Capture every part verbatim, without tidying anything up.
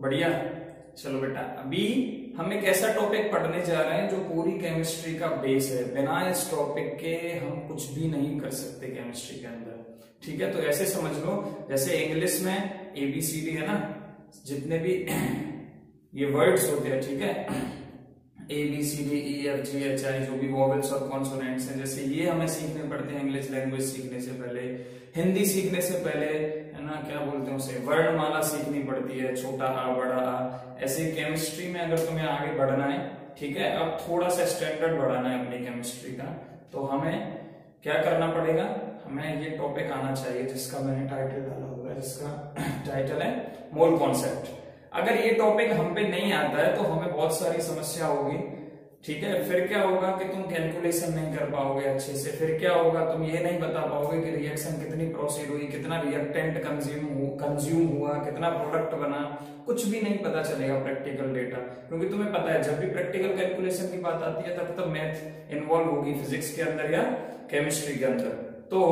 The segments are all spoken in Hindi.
बढ़िया। चलो बेटा, अभी हम एक ऐसा टॉपिक पढ़ने जा रहे हैं जो पूरी केमिस्ट्री का बेस है। बिना इस टॉपिक के हम कुछ भी नहीं कर सकते केमिस्ट्री के अंदर। ठीक है, तो ऐसे समझ लो जैसे इंग्लिश में ए बी सी डी है ना, जितने भी ये वर्ड्स होते हैं, ठीक है, A B C D E F G H I, जो भी वोवेल्स और कॉन्सोनेंट्स हैं, जैसे ये हमें सीखने पड़ते हैं इंग्लिश लैंग्वेज सीखने से पहले, हिंदी सीखने से पहले, है ना, क्या बोलते हैं उसे, वर्णमाला सीखनी पड़ती है, छोटा आ बड़ा आ। ऐसे केमिस्ट्री में अगर तुम्हें आगे बढ़ना है, ठीक है, अब थोड़ा सा स्टैंडर्ड बढ़ाना है अपनी केमिस्ट्री का, तो हमें क्या करना पड़ेगा, हमें ये टॉपिक आना चाहिए जिसका मैंने टाइटल डाला हुआ है, जिसका टाइटल है मोल कॉन्सेप्ट। अगर ये टॉपिक हम पे नहीं आता है तो हमें बहुत सारी समस्या होगी। ठीक है, फिर क्या होगा कि तुम कैलकुलेशन नहीं कर पाओगे अच्छे से, फिर क्या होगा, तुम ये नहीं बता पाओगे कि रिएक्शन कितनी प्रोसीड हुई, कितना रिएक्टेंट कंज्यूम कंज्यूम हुआ, कितना प्रोडक्ट बना, कुछ भी नहीं पता चलेगा प्रैक्टिकल डेटा। क्योंकि तुम्हें पता है जब भी प्रैक्टिकल कैलकुलेशन की बात आती है तब तब मैथ इन्वॉल्व होगी फिजिक्स के अंदर या केमिस्ट्री के अंदर। तो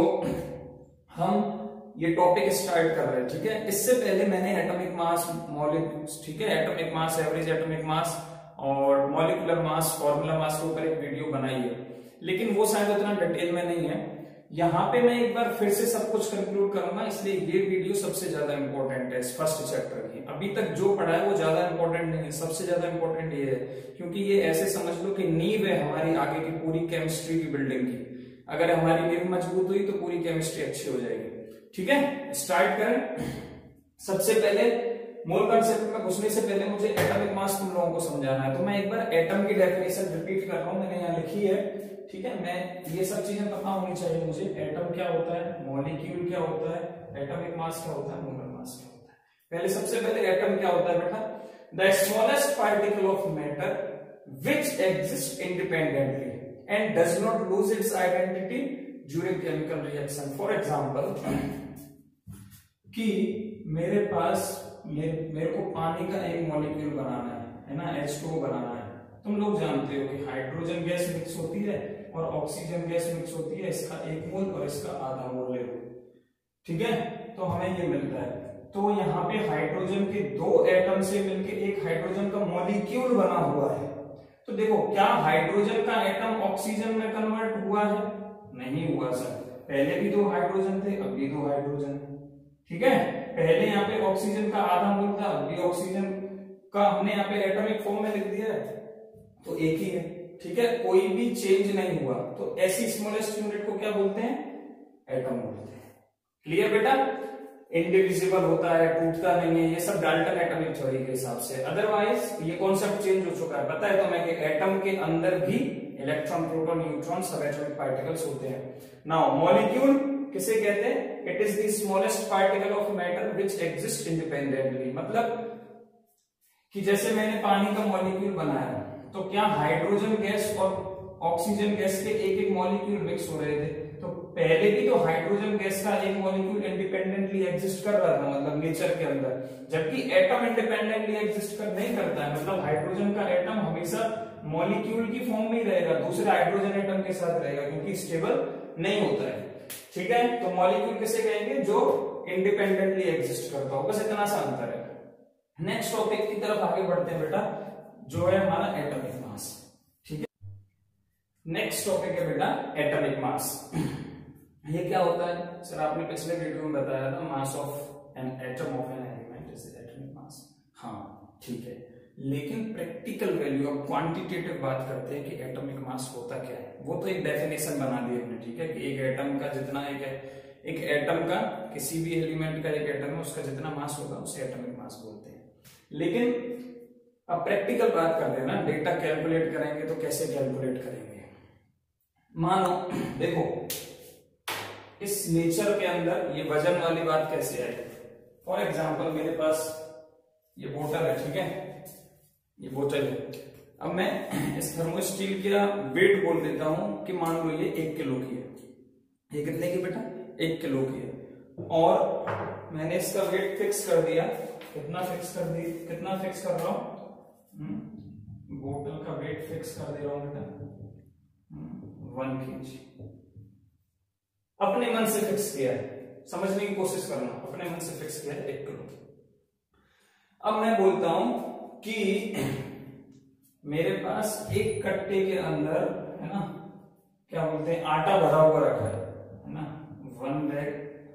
हम ये टॉपिक स्टार्ट कर रहे हैं। ठीक है, इससे पहले मैंने एटॉमिक मास, मौलिक, ठीक है, atomic mass, average atomic mass और मॉलिक्यूलर मास, फॉर्मूला मास के ऊपर एक वीडियो बनाई है, लेकिन वो शायद उतना डिटेल में नहीं है। यहाँ पे मैं एक बार फिर से सब कुछ कंक्लूड करूंगा, इसलिए ये वीडियो सबसे ज्यादा इंपॉर्टेंट है इस फर्स्ट चैप्टर की। अभी तक जो पढ़ा है वो ज्यादा इंपॉर्टेंट नहीं है, सबसे ज्यादा इंपॉर्टेंट ये है, क्योंकि ये ऐसे समझ लो कि नींव है हमारी आगे की पूरी केमिस्ट्री की बिल्डिंग की। अगर हमारी नींव मजबूत हुई तो पूरी केमिस्ट्री अच्छी हो जाएगी। ठीक है, स्टार्ट करें। सबसे पहले मोल कॉन्सेप्ट में घुसने से पहले मुझे एटॉमिक मास तुम लोगों को समझाना है, तो मैं एक बार एटम की डेफिनेशन रिपीट कर रहा हूं, मैंने यहाँ लिखी है। ठीक है, मैं ये सब चीजें पता होनी चाहिए मुझे। एटम क्या होता है, मॉलिक्यूल क्या होता है, एटॉमिक मास क्या होता है, मोलर मास क्या होता है। पहले सबसे पहले एटम क्या होता है बेटा, the smallest particle of matter which exist independently and does not lose its identity during chemical reaction. For example, कि मेरे पास मेरे, मेरे को पानी का एक मॉलिक्यूल बनाना है, है ना, एच टू ओ बनाना है। तुम लोग जानते हो कि हाइड्रोजन गैस मिक्स होती है और ऑक्सीजन गैस मिक्स होती है, इसका एक मोल और इसका आधा मोल ले लो। ठीक है, तो हमें ये मिलता है। तो यहाँ पे हाइड्रोजन के दो एटम से मिलके एक हाइड्रोजन का मॉलिक्यूल बना हुआ है। तो देखो, क्या हाइड्रोजन का एटम ऑक्सीजन में कन्वर्ट हुआ है? नहीं हुआ सर, पहले भी दो हाइड्रोजन थे, अब भी दो हाइड्रोजन। ठीक है, पहले यहाँ पे ऑक्सीजन का आधा मोल था, अब भी ऑक्सीजन का हमने यहाँ पे एटॉमिक फॉर्म में लिख दिया है, तो एक ही है। ठीक है, कोई भी चेंज नहीं हुआ, तो ऐसी स्मॉलेस्ट यूनिट को क्या बोलते हैं, एटम बोलते हैं। क्लियर बेटा, इंडिविजिबल होता है, टूटता नहीं है, ये सब डाल्टन एटॉमिक थ्योरी के हिसाब से। अदरवाइज ये कॉन्सेप्ट चेंज हो चुका है। पता है तुम्हें कि एटम के अंदर भी इलेक्ट्रॉन, प्रोटॉन, न्यूट्रॉन, सब एटॉमिक पार्टिकल्स होते हैं। नाउ मॉलिक्यूल किसे कहते हैं, it is the smallest particle of matter which exist independently. मतलब कि जैसे मैंने पानी का मॉलिक्यूल बनाया, तो क्या हाइड्रोजन गैस और ऑक्सीजन गैस के एक एक मॉलिक्यूल मिक्स हो रहे थे? तो पहले भी तो हाइड्रोजन गैस का एक मॉलिक्यूल इंडिपेंडेंटली एग्जिस्ट कर रहा था, मतलब नेचर के अंदर, जबकि एटम इंडिपेंडेंटली एग्जिस्ट कर नहीं करता है। मतलब हाइड्रोजन का एटम हमेशा मॉलिक्यूल की फॉर्म में ही रहेगा, दूसरे हाइड्रोजन एटम के साथ रहेगा, क्योंकि स्टेबल नहीं होता है। ठीक है, तो मॉलिक्यूल किसे कहेंगे, जो इंडिपेंडेंटली एग्जिस्ट करता हो, बस इतना सा अंतर है। नेक्स्ट टॉपिक की तरफ आगे बढ़ते हैं बेटा, जो है हमारा एटॉमिक मास। ठीक है, नेक्स्ट टॉपिक है बेटा एटॉमिक मास। ये क्या होता है सर, आपने पिछले वीडियो में बताया था, mass of an atom of an element is atomic mass. हाँ ठीक है, लेकिन प्रैक्टिकल वैल्यू, अब क्वांटिटेटिव बात करते हैं कि एटॉमिक मास होता क्या है। वो तो एक डेफिनेशन बना दी हमने, ठीक है, कि एक एटम का जितना, एक एक एटम का, किसी भी एलिमेंट का एक एटम है, उसका जितना मास होगा उसे एटॉमिक मास बोलते हैं। लेकिन अब प्रैक्टिकल बात करते हैं ना, डेटा कैलकुलेट करेंगे तो कैसे कैलकुलेट करेंगे। मानो देखो, इस नेचर के अंदर ये वजन वाली बात कैसे आई। फॉर एग्जाम्पल, मेरे पास ये बोतल है, ठीक है, ये बोतल है। अब मैं इस थर्मोस्टील का वेट बोल देता हूं कि मान लो ये एक किलो की है। ये कितने की बेटा, एक किलो की है, और मैंने इसका वेट फिक्स कर दिया। कितना फिक्स कर दी, कितना फिक्स कर रहा हूं, बोतल का वेट फिक्स कर दे रहा हूं बेटा, वन केजी। अपने मन से फिक्स किया है, समझने की कोशिश करना, अपने मन से फिक्स किया है एक किलो। अब मैं बोलता हूं कि मेरे पास एक कट्टे के अंदर है ना क्या बोलते हैं आटा भरा हुआ रखा है है ना, वन बैग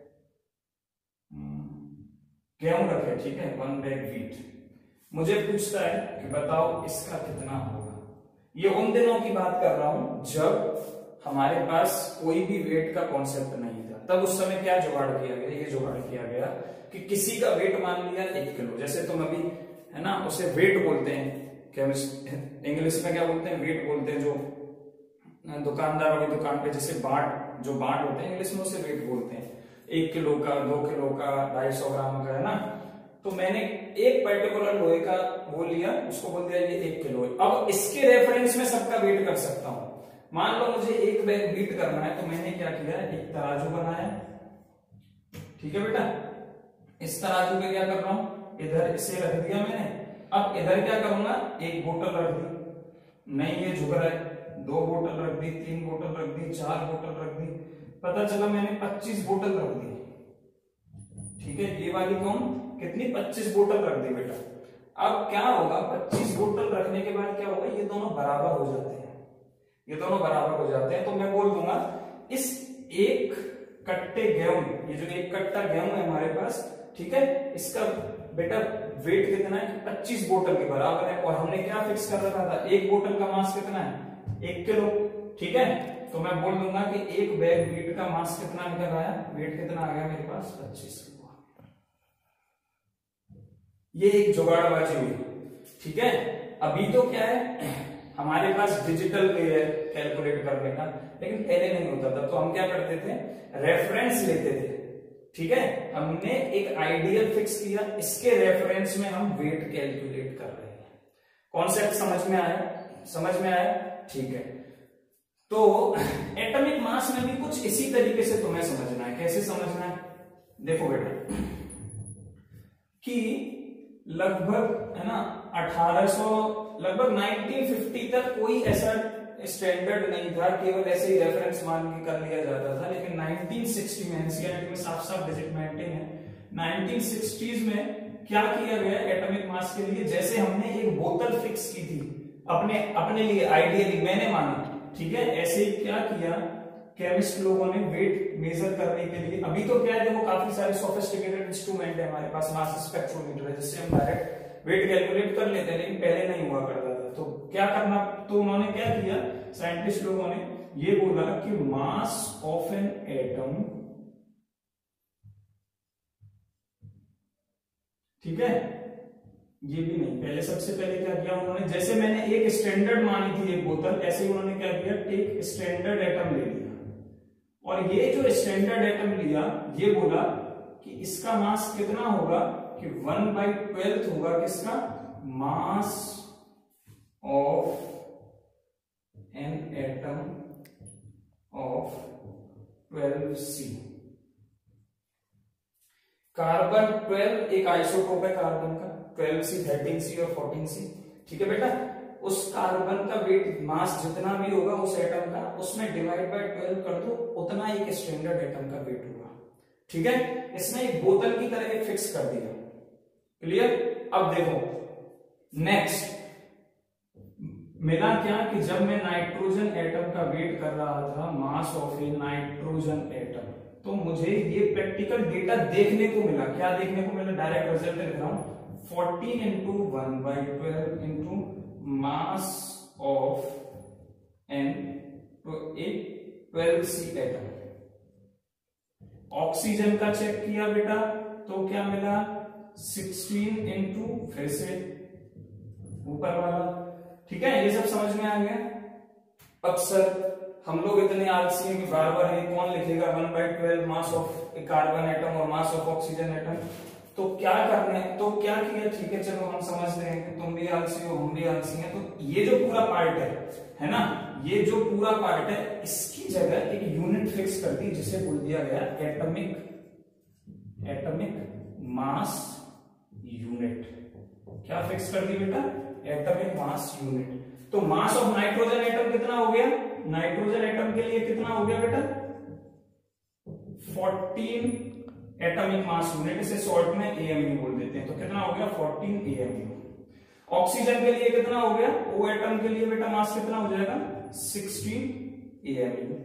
गेहूं रखे, ठीक है, वन बैग व्हीट। मुझे पूछता है कि बताओ इसका कितना होगा। ये उन दिनों की बात कर रहा हूं जब हमारे पास कोई भी वेट का कॉन्सेप्ट नहीं था। तब उस समय क्या जुगाड़ किया गया, ये जुगाड़ किया गया कि किसी का वेट मान लिया एक किलो, जैसे तुम अभी है ना उसे वेट बोलते हैं, इंग्लिश में क्या बोलते हैं, वेट बोलते हैं। जो दुकानदार वाली दुकान पे जैसे बाट जो बाट होते हैं इंग्लिश में उसे वेट बोलते हैं, एक किलो का, दो किलो का, ढाई सौ ग्राम का, है ना। तो मैंने एक पर्टिकुलर लोहे का वो लिया, उसको बोल दिया ये एक किलो है। अब इसके रेफरेंस में सबका वेट कर सकता हूं। मान लो मुझे एक बैग वेट करना है, तो मैंने क्या किया, एक तराजू बनाया, ठीक है बेटा। इस तराजू पे क्या कर रहा हूं, इधर इसे रख दिया मैंने। अब इधर क्या करूंगा, एक बोतल रख दी, नहीं ये झुक रहा है, दो बोतल रख दी, तीन बोतल रख दी, चार बोतल रख दी, पता चला मैंने पच्चीस बोतल रख दी, ठीक है। ये वाली कौन, कितनी, पच्चीस बोतल रख दी बेटा। अब क्या होगा, पच्चीस बोतल रखने के बाद क्या होगा, ये दोनों बराबर हो जाते हैं, ये दोनों बराबर हो जाते हैं। तो मैं बोल दूंगा इस एक कट्टे गेहूं, ये जो एक कट्टा गेहूं है हमारे पास, ठीक है, इसका बेटा वेट कितना है, पच्चीस बोतल के बराबर है। और हमने क्या फिक्स कर रखा था, एक बोतल का मास कितना है, एक किलो, ठीक है। तो मैं बोल दूंगा कि एक बैग वेट का मास कितना निकल आया, वेट कितना आ गया मेरे पास, पच्चीस किलो। ये एक जुगाड़बाजी हुई, ठीक है। अभी तो क्या है, हमारे पास डिजिटल वे है कैलकुलेट करने का, लेकिन पहले नहीं होता था। तो हम क्या करते थे, रेफरेंस लेते थे, ठीक है। हमने एक आइडियल फिक्स किया, इसके रेफरेंस में हम वेट कैलकुलेट कर रहे हैं। कॉन्सेप्ट समझ में आया, समझ में आया, ठीक है। तो एटॉमिक मास में भी कुछ इसी तरीके से तुम्हें समझना है। कैसे समझना है, देखो बेटा, कि लगभग है ना अठारह सौ, लगभग नाइनटीन फिफ्टी तक कोई ऐसा स्टैंडर्ड नहीं था, केवल ऐसे ही रेफरेंस मान के कर लिया जाता था। लेकिन नाइनटीन सिक्सटी में एनसीईआरटी में साफ साफ डिजिट मेंटेन है, नाइनटीन सिक्सटीज़ में क्या किया गया एटॉमिक मास के लिए, जैसे हमने एक बोतल फिक्स की थी अपने अपने लिए आइडियली, मैंने माना, ठीक है, ऐसे ही क्या किया केमिस्ट लोगों ने वेट मेजर करने के लिए। अभी तो क्या है, देखो काफी सारे सोफिस्टिकेटेड इंस्ट्रूमेंट है हमारे पास, मास स्पेक्ट्रोमीटर है, जिससे हम डायरेक्ट वेट कैलकुलेट कर लेते हैं, लेकिन पहले नहीं हुआ करता था। तो क्या करना, तो उन्होंने क्या किया, साइंटिस्ट लोगों ने ये बोला कि मास ऑफ एन एटम, ठीक है, ये भी नहीं, पहले सबसे पहले क्या किया उन्होंने, जैसे मैंने एक स्टैंडर्ड मानी थी एक बोतल, ऐसे ही उन्होंने क्या किया, टेक स्टैंडर्ड एटम ले लिया। और ये जो स्टैंडर्ड एटम लिया, ये बोला कि इसका मास कितना होगा, कि वन बाई ट्वेल्थ होगा किसका, mass of an atom of twelve C. Carbon twelve एक आइसोटोप है कार्बन का, ट्वेल्व सी, थर्टीन सी और फोर्टीन सी, ठीक है बेटा। उस कार्बन का वेट मास जितना भी होगा उस एटम का, उसमें डिवाइड बाय ट्वेल्व कर दो, उतना एक स्टैंडर्ड एटम का वेट होगा, ठीक है। इसने एक बोतल की तरह एक फिक्स कर दिया, क्लियर। अब देखो नेक्स्ट मिला क्या, कि जब मैं नाइट्रोजन एटम का वेट कर रहा था, mass of a nitrogen atom, तो मुझे ये प्रैक्टिकल डेटा देखने को मिला। क्या देखने को मिला, डायरेक्ट रिजल्ट लिख रहा हूं, fourteen into one by twelve into mass of an twelve C atom. Oxygen का चेक किया बेटा, तो क्या मिला, सिक्सटीन इंटू फिर से ऊपर वाला, ठीक है। ये सब समझ में आ गया। अक्सर हम लोग इतने आलसी हैं कि बार बार ये कौन लिखेगा, one by twelve mass of carbon atom और मास ऑफ ऑक्सीजन एटम। तो क्या करना है, तो क्या किया, ठीक है चलो हम समझ रहे हैं कि तुम भी आलसी हो, हम भी आलसी हैं। तो ये जो पूरा पार्ट है है ना, ये जो पूरा पार्ट है, इसकी जगह एक यूनिट फिक्स कर दी, जिसे बोल दिया गया एटॉमिक एटॉमिक मास यूनिट। क्या फिक्स कर दी बेटा, एटॉमिक मास यूनिट। तो मास ऑफ नाइट्रोजन एटम कितना हो गया, नाइट्रोजन एटम के लिए कितना हो गया बेटा, फोर्टीन एटॉमिक मास यूनिट, इसे शॉर्ट में एएमयू बोल देते हैं। तो कितना हो गया फोर्टीन एएमयू। ऑक्सीजन के लिए कितना हो गया, ओ एटम के लिए बेटा मास कितना हो जाएगा सिक्सटीन एएमयू।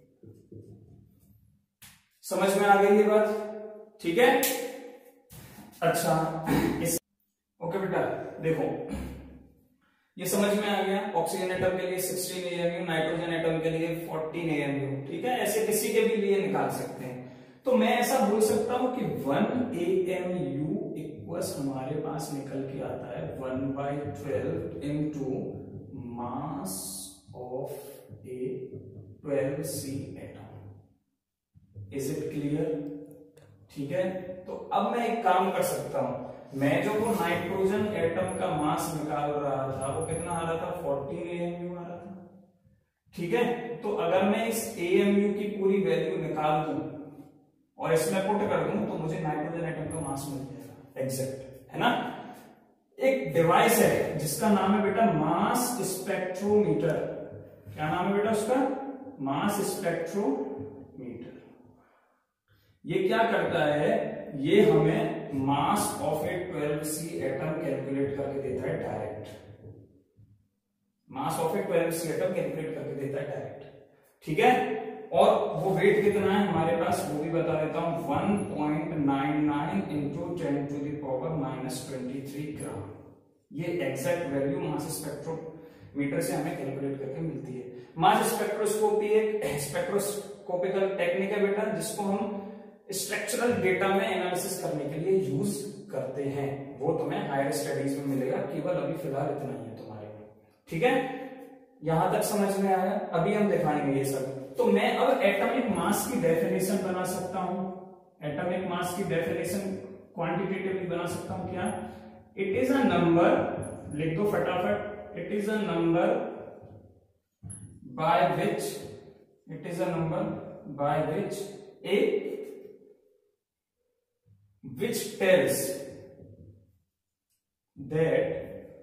समझ में आ गई ये बात, ठीक है। अच्छा इस ओके बेटा देखो ये समझ में आ गया, ऑक्सीजन एटम के लिए सिक्सटीन एएमयू, नाइट्रोजन एटम के लिए फोर्टीन एएमयू, ठीक है। ऐसे किसी के भी लिए निकाल सकते हैं। तो मैं ऐसा बोल सकता हूं कि वन एएमयू इक्वल्स हमारे पास निकल के आता है one by twelve into mass of a twelve C atom. Is it clear, ठीक है। तो अब मैं एक काम कर सकता हूं, मैं जो वो नाइट्रोजन एटम का मास निकाल रहा था वो कितना आ रहा था फोर्टीन एएमयू आ रहा था, ठीक है। तो अगर मैं इस एएमयू की पूरी वैल्यू निकाल दूं और इसमें पुट कर दूं तो मुझे नाइट्रोजन एटम का मास मिल जाएगा एग्जैक्ट, है ना। एक डिवाइस है जिसका नाम है बेटा मास स्पेक्ट्रोमीटर। क्या नाम है बेटा उसका, मास स्पेक्ट्रोमीटर। ये क्या करता है, ये हमें mass of a twelve C atom calculate करके देता है direct. Mass of a twelve C atom calculate करके देता है डायरेक्ट, ठीक है। और वो वेट कितना है हमारे पास वो भी बता देता हूं, one point nine nine into ten to the power minus twenty three gram. ये एग्जैक्ट वैल्यू मास स्पेक्ट्रोमीटर से हमें कैलकुलेट करके मिलती है। मास स्पेक्ट्रोस्कोपी एक स्पेक्ट्रोस्कोपिकल टेक्निक है बेटा, जिसको हम स्ट्रक्चरल डेटा में एनालिसिस करने के लिए यूज करते हैं। वो तुम्हें हायर स्टडीज में मिलेगा, केवल अभी फिलहाल इतना ही है तुम्हारे में, ठीक है। यहां तक समझ में आया, अभी हम दिखाएंगे ये सब। तो मैं अब एटॉमिक मास की डेफिनेशन बना सकता हूं, एटॉमिक मास की डेफिनेशन क्वांटिटेटिवली बना सकता हूं। क्या, इट इज अ नंबर, लिख दो फटाफट, it is a number by which it is a number by which a which tells that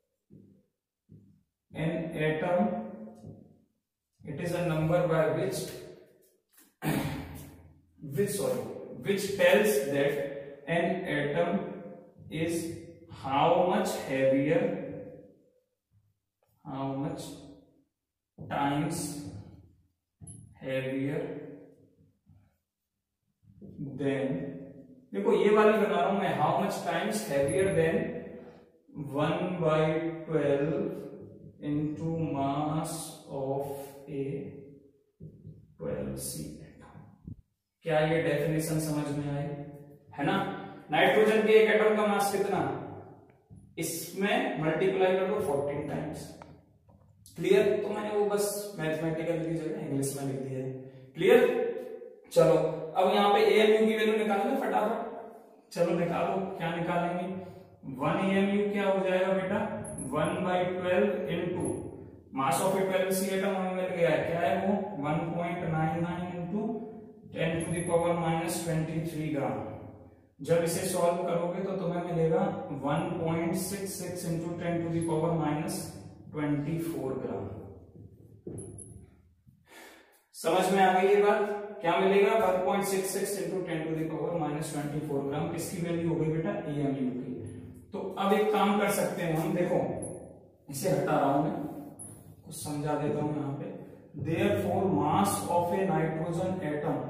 an atom, it is a number by which which sorry which tells that an atom is how much heavier, how much times heavier than, देखो ये वाली बना रहा हूं मैं, how much times heavier than one by twelve into mass of a twelve C atom. क्या ये डेफिनेशन समझ में आई, है ना। नाइट्रोजन के एक एटम का मास कितना, इसमें मल्टीप्लाई कर दो फोर्टीन टाइम्स। क्लियर, तो मैंने वो बस मैथमेटिकल की जगह इंग्लिश में लिख दिया है। क्लियर, चलो अब यहाँ पे एएमयू की वैल्यू निकालना फटाफट, चलो निकालो। क्या निकालेंगे, वन एएमयू क्या हो जाएगा बेटा, one by twelve into mass of a twelve C atom हमें मिल गया है, क्या है वो one point nine nine into ten to the power minus twenty three gram. जब इसे सॉल्व करोगे तो तुम्हें मिलेगा one point six six into ten to the power minus twenty four gram. समझ में आ गई ये बात, क्या मिलेगा one point six six into ten to the power minus twenty four gram. किसकी वैल्यू हो गई बेटा, एएमयू की। तो अब एक काम कर सकते हैं हम, देखो इसे हटा रहा हूं मैं, कुछ समझा देता हूं यहाँ पे। Therefore mass of a nitrogen atom,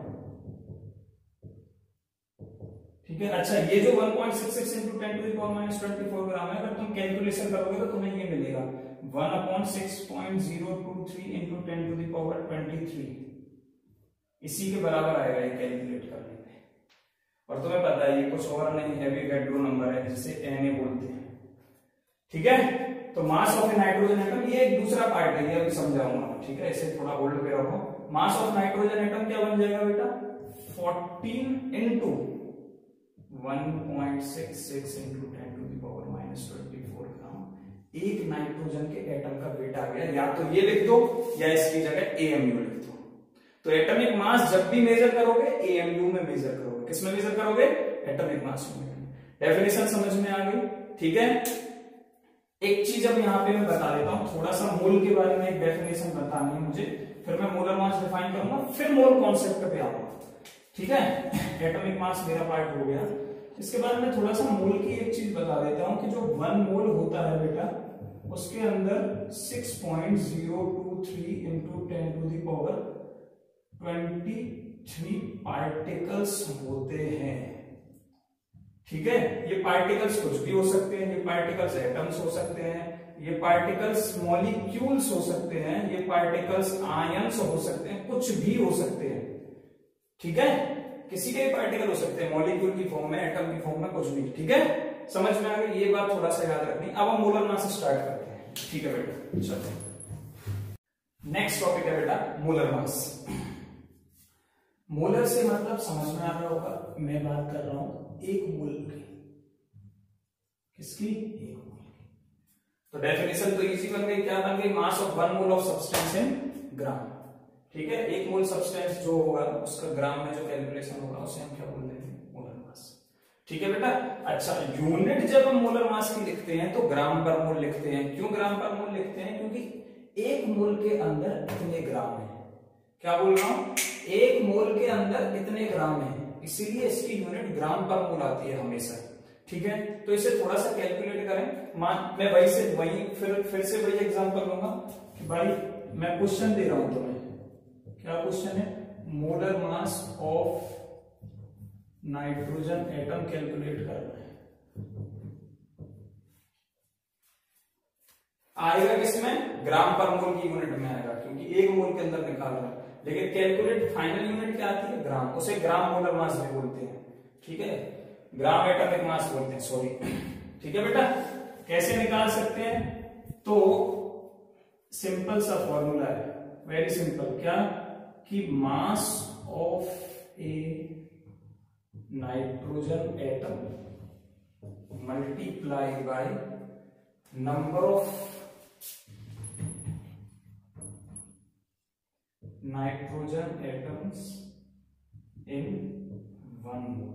ठीक है। अच्छा ये जो one point six six into ten to the power minus twenty four gram है, अगर तुम कैलकुलेशन करोगे तो तुम्हें ये मिलेगा one upon six point zero two three into ten to the power twenty three. इसी के बराबर आएगा ये कैलकुलेट करने में। और तुम्हें पता है ये कुछ और नहीं है, एवोगैड्रो नंबर है जिसे एन बोलते हैं, ठीक है। तो mass of a nitrogen atom, ये एक दूसरा पार्ट है, ये अभी समझाऊंगा, ठीक है। इसे थोड़ा होल्ड पे रखो। मास ऑफ नाइट्रोजन एटम क्या बन जाएगा बेटा, fourteen into one point six six into ten to the power minus twenty four gram. एक नाइट्रोजन के एटम का वेट आ गया, या तो ये लिख दो या इसकी जगह एएमयू लिख दो। तो एटॉमिक मास जब भी मेजर करोगे एएमयू में मेजर करोगे, किसमें मेजर करोगे, एटॉमिक मास में। डेफिनेशन समझ में आ गई, ठीक है। एक चीज अब यहाँ पे मैं बता देता हूँ, थोड़ा सा मोल के बारे में एक डेफिनेशन बतानी है मुझे, फिर मैं मोलर मास डिफाइन करूंगा, फिर मोल कॉन्सेप्ट पे आऊंगा, ठीक है, एटॉमिक मास मेरा पार्ट हो गया। इसके बाद मैं थोड़ा सा मोल की एक चीज बता देता हूं कि जो वन मोल होता है बेटा उसके अंदर six point zero two three into ten to the power twenty three particles होते हैं। ठीक है, ये पार्टिकल्स कुछ भी हो सकते हैं, ये पार्टिकल्स एटम्स हो सकते हैं, ये पार्टिकल्स मॉलिक्यूल्स हो सकते हैं, ये पार्टिकल्स आयंस हो सकते हैं, कुछ भी हो सकते हैं। ठीक है, किसी के भी पार्टिकल हो सकते हैं, मॉलिक्यूल की फॉर्म में, एटम की फॉर्म में, कुछ भी। ठीक है, समझ में आ गई ये बात, थोड़ा सा याद रखनी। अब हम मोलर मास स्टार्ट करते हैं। ठीक है बेटा, चलो नेक्स्ट टॉपिक है बेटा मोलर मास। मोलर से मतलब समझ में आ रहा होगा, मैं बात कर रहा हूं एक मोल की। किसकी? एक मोल की। तो डेफिनेशन तो इजी बन गई, क्या बन गई? Mass of one mole of substance in gram. ठीक है, एक मोल सब्सटेंस जो होगा उसका ग्राम में जो कैलकुलेशन होगा उसे हम क्या बोल देंगे? Molar mass. ठीक है बेटा, अच्छा यूनिट जब हम मोलर मास की लिखते हैं तो ग्राम पर मोल लिखते हैं। क्यों ग्राम पर मोल लिखते हैं? क्योंकि एक मोल के अंदर इतने ग्राम है। क्या बोल रहा हूं? एक मोल के अंदर इतने ग्राम है, इसीलिए इसकी यूनिट ग्राम पर मोल आती है हमेशा। ठीक है, तो इसे थोड़ा सा कैलकुलेट करें। मान मैं वही से वही फिर फिर से वही एग्जांपल लूंगा कि भाई मैं क्वेश्चन दे रहा हूं तुम्हें। क्या क्वेश्चन है? Molar mass of nitrogen atom calculate करना है। आएगा किसमें? ग्राम पर मोल की यूनिट में आएगा, क्योंकि एक मोल के अंदर निकाल रहा है। लेकिन कैलकुलेट फाइनल यूनिट क्या आती है? ग्राम। उसे ग्राम मोलर मास भी बोलते हैं। ठीक है, ग्राम एटॉमिक मास बोलते हैं, सॉरी। ठीक है बेटा, कैसे निकाल सकते हैं? तो सिंपल सा फॉर्मूला है, वेरी सिंपल। क्या? कि mass of a nitrogen atom multiply by number of nitrogen atoms in one mole.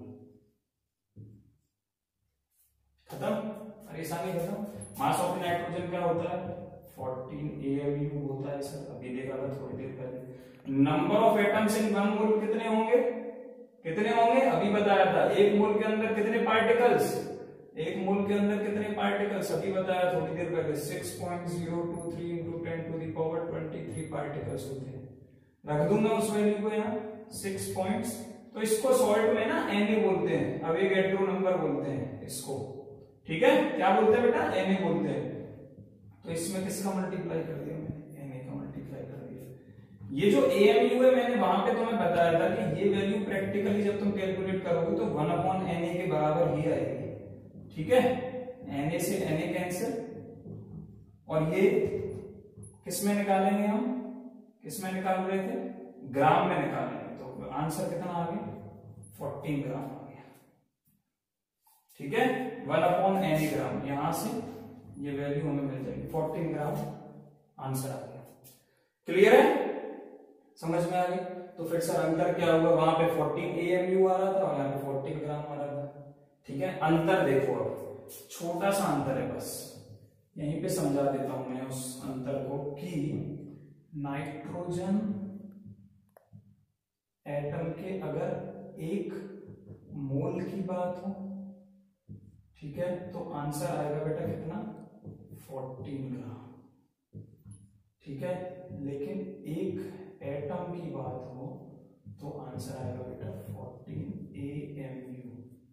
खत्म, परेशानी खत्म। मास ऑफ नाइट्रोजन क्या होता है? फोर्टीन ए एम यू होता है सर, अभी देखा था थोड़ी देर पहले। Number of atoms in one mole कितने होंगे? कितने होंगे? अभी बताया था। एक मोल के अंदर कितने पार्टिकल्स? एक मोल के अंदर कितने पार्टिकल्स? अभी बताया थोड़ी देर पहले। Six point zero two three into ten to the power twenty three particles होते हैं। रख दूंगा उस वैल्यू को यहाँ, सिक्स पॉइंट्स। तो इसको शॉर्ट में ना एन बोलते हैं, अवोगाड्रो नंबर बोलते हैं इसको। ठीक है, क्या बोलते हैं बेटा? एन बोलते हैं। तो इसमें किसका मल्टीप्लाई कर दिया मैंने? एन का मल्टीप्लाई कर दिया। ये जो ए एम यू है मैंने वहां पे तुम्हें बताया था कि ये वैल्यू प्रैक्टिकली जब तुम कैलकुलेट करोगे तो वन अपॉन एन ए के बराबर ही आएगी। ठीक है, एन ए से एन ए कैंसिल, और ये किसमें निकालेंगे हम? किसमें निकाल रहे थे? ग्राम में निकालेंगे। तो आंसर कितना आ गया? फोर्टीन ग्राम आ गया। ठीक है, वन अपॉन एन ग्राम, यहां से ये वैल्यू हमें मिल जाएगी फोर्टीन ग्राम, आंसर आ गया। क्लियर है? समझ में आ गई? तो फिर सर अंतर क्या हुआ? वहां पे फोर्टीन ए एम यू आ रहा था और यहाँ पे फोर्टीन ग्राम आ रहा था। ठीक है, अंतर देखो, अब छोटा सा अंतर है, बस यहीं पे समझा देता हूं मैं उस अंतर को कि नाइट्रोजन एटम के अगर एक मोल की बात हो, ठीक है, तो आंसर आएगा बेटा कितना? Fourteen gram. ठीक है, लेकिन एक एटम की बात हो तो आंसर आएगा बेटा फोर्टीन ए एम यू।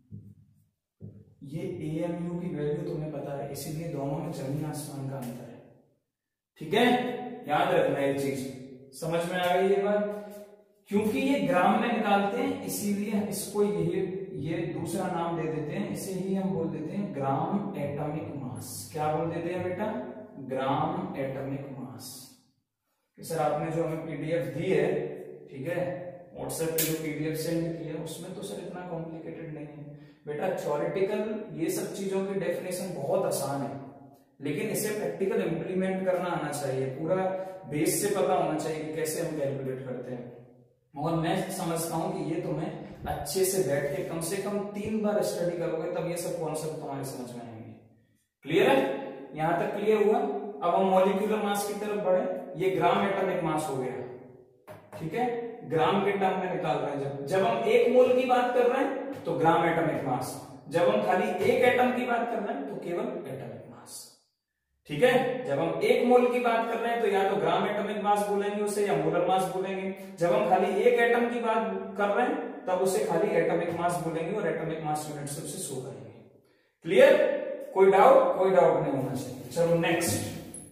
ये ए एम यू की वैल्यू तुम्हें पता है, इसीलिए दोनों में जमीन आसमान का अंतर है। ठीक है, याद रखना ये चीज। समझ में आ गई ये बात? क्योंकि ये ग्राम में निकालते हैं इसीलिए इसको ये ये दूसरा नाम दे देते हैं, इसे ही हम बोल देते हैं ग्राम एटॉमिक मास। क्या बोल देते हैं बेटा? Gram atomic mass. कि सर आपने जो हमें पीडीएफ दी है, ठीक है, व्हाट्सएप पे जो पीडीएफ सेंड की है उसमें तो सर इतना कॉम्प्लिकेटेड नहीं है बेटा। थ्योरेटिकल ये सब चीजों की डेफिनेशन बहुत आसान है, लेकिन इसे प्रैक्टिकल इंप्लीमेंट करना आना चाहिए, पूरा बेस से पता होना चाहिए कि कैसे हम कैलकुलेट करते हैं। और मैं समझता हूं कि ये तुम्हें अच्छे से बैठ के कम से कम तीन बार स्टडी करोगे तब ये सब कॉन्सेप्ट तुम्हारे समझ में आएंगे। क्लियर है? यहां तक क्लियर हुआ? अब हम मॉलिक्यूलर मास की तरफ बढ़े। ये ग्राम एटॉमिक मास हो गया। ठीक है, ग्राम के टर्म में निकाल रहे हैं। जब जब हम एक मोल की बात कर रहे हैं तो ग्राम एटॉमिक मास, जब हम खाली एक एटम की बात कर रहे हैं तो केवल एटॉमिक मास। ठीक है, जब हम एक मोल की बात कर रहे हैं तो या तो ग्राम एटॉमिक मास बोलेंगे उसे या मोलर मास बोलेंगे। जब हम खाली एक एटम की बात कर रहे हैं तब उसे खाली एटॉमिक मास बोलेंगे और एटॉमिक मास यूनिट से उसे शो करेंगे। क्लियर? कोई डाउट? कोई डाउट नहीं होना चाहिए। चलो नेक्स्ट,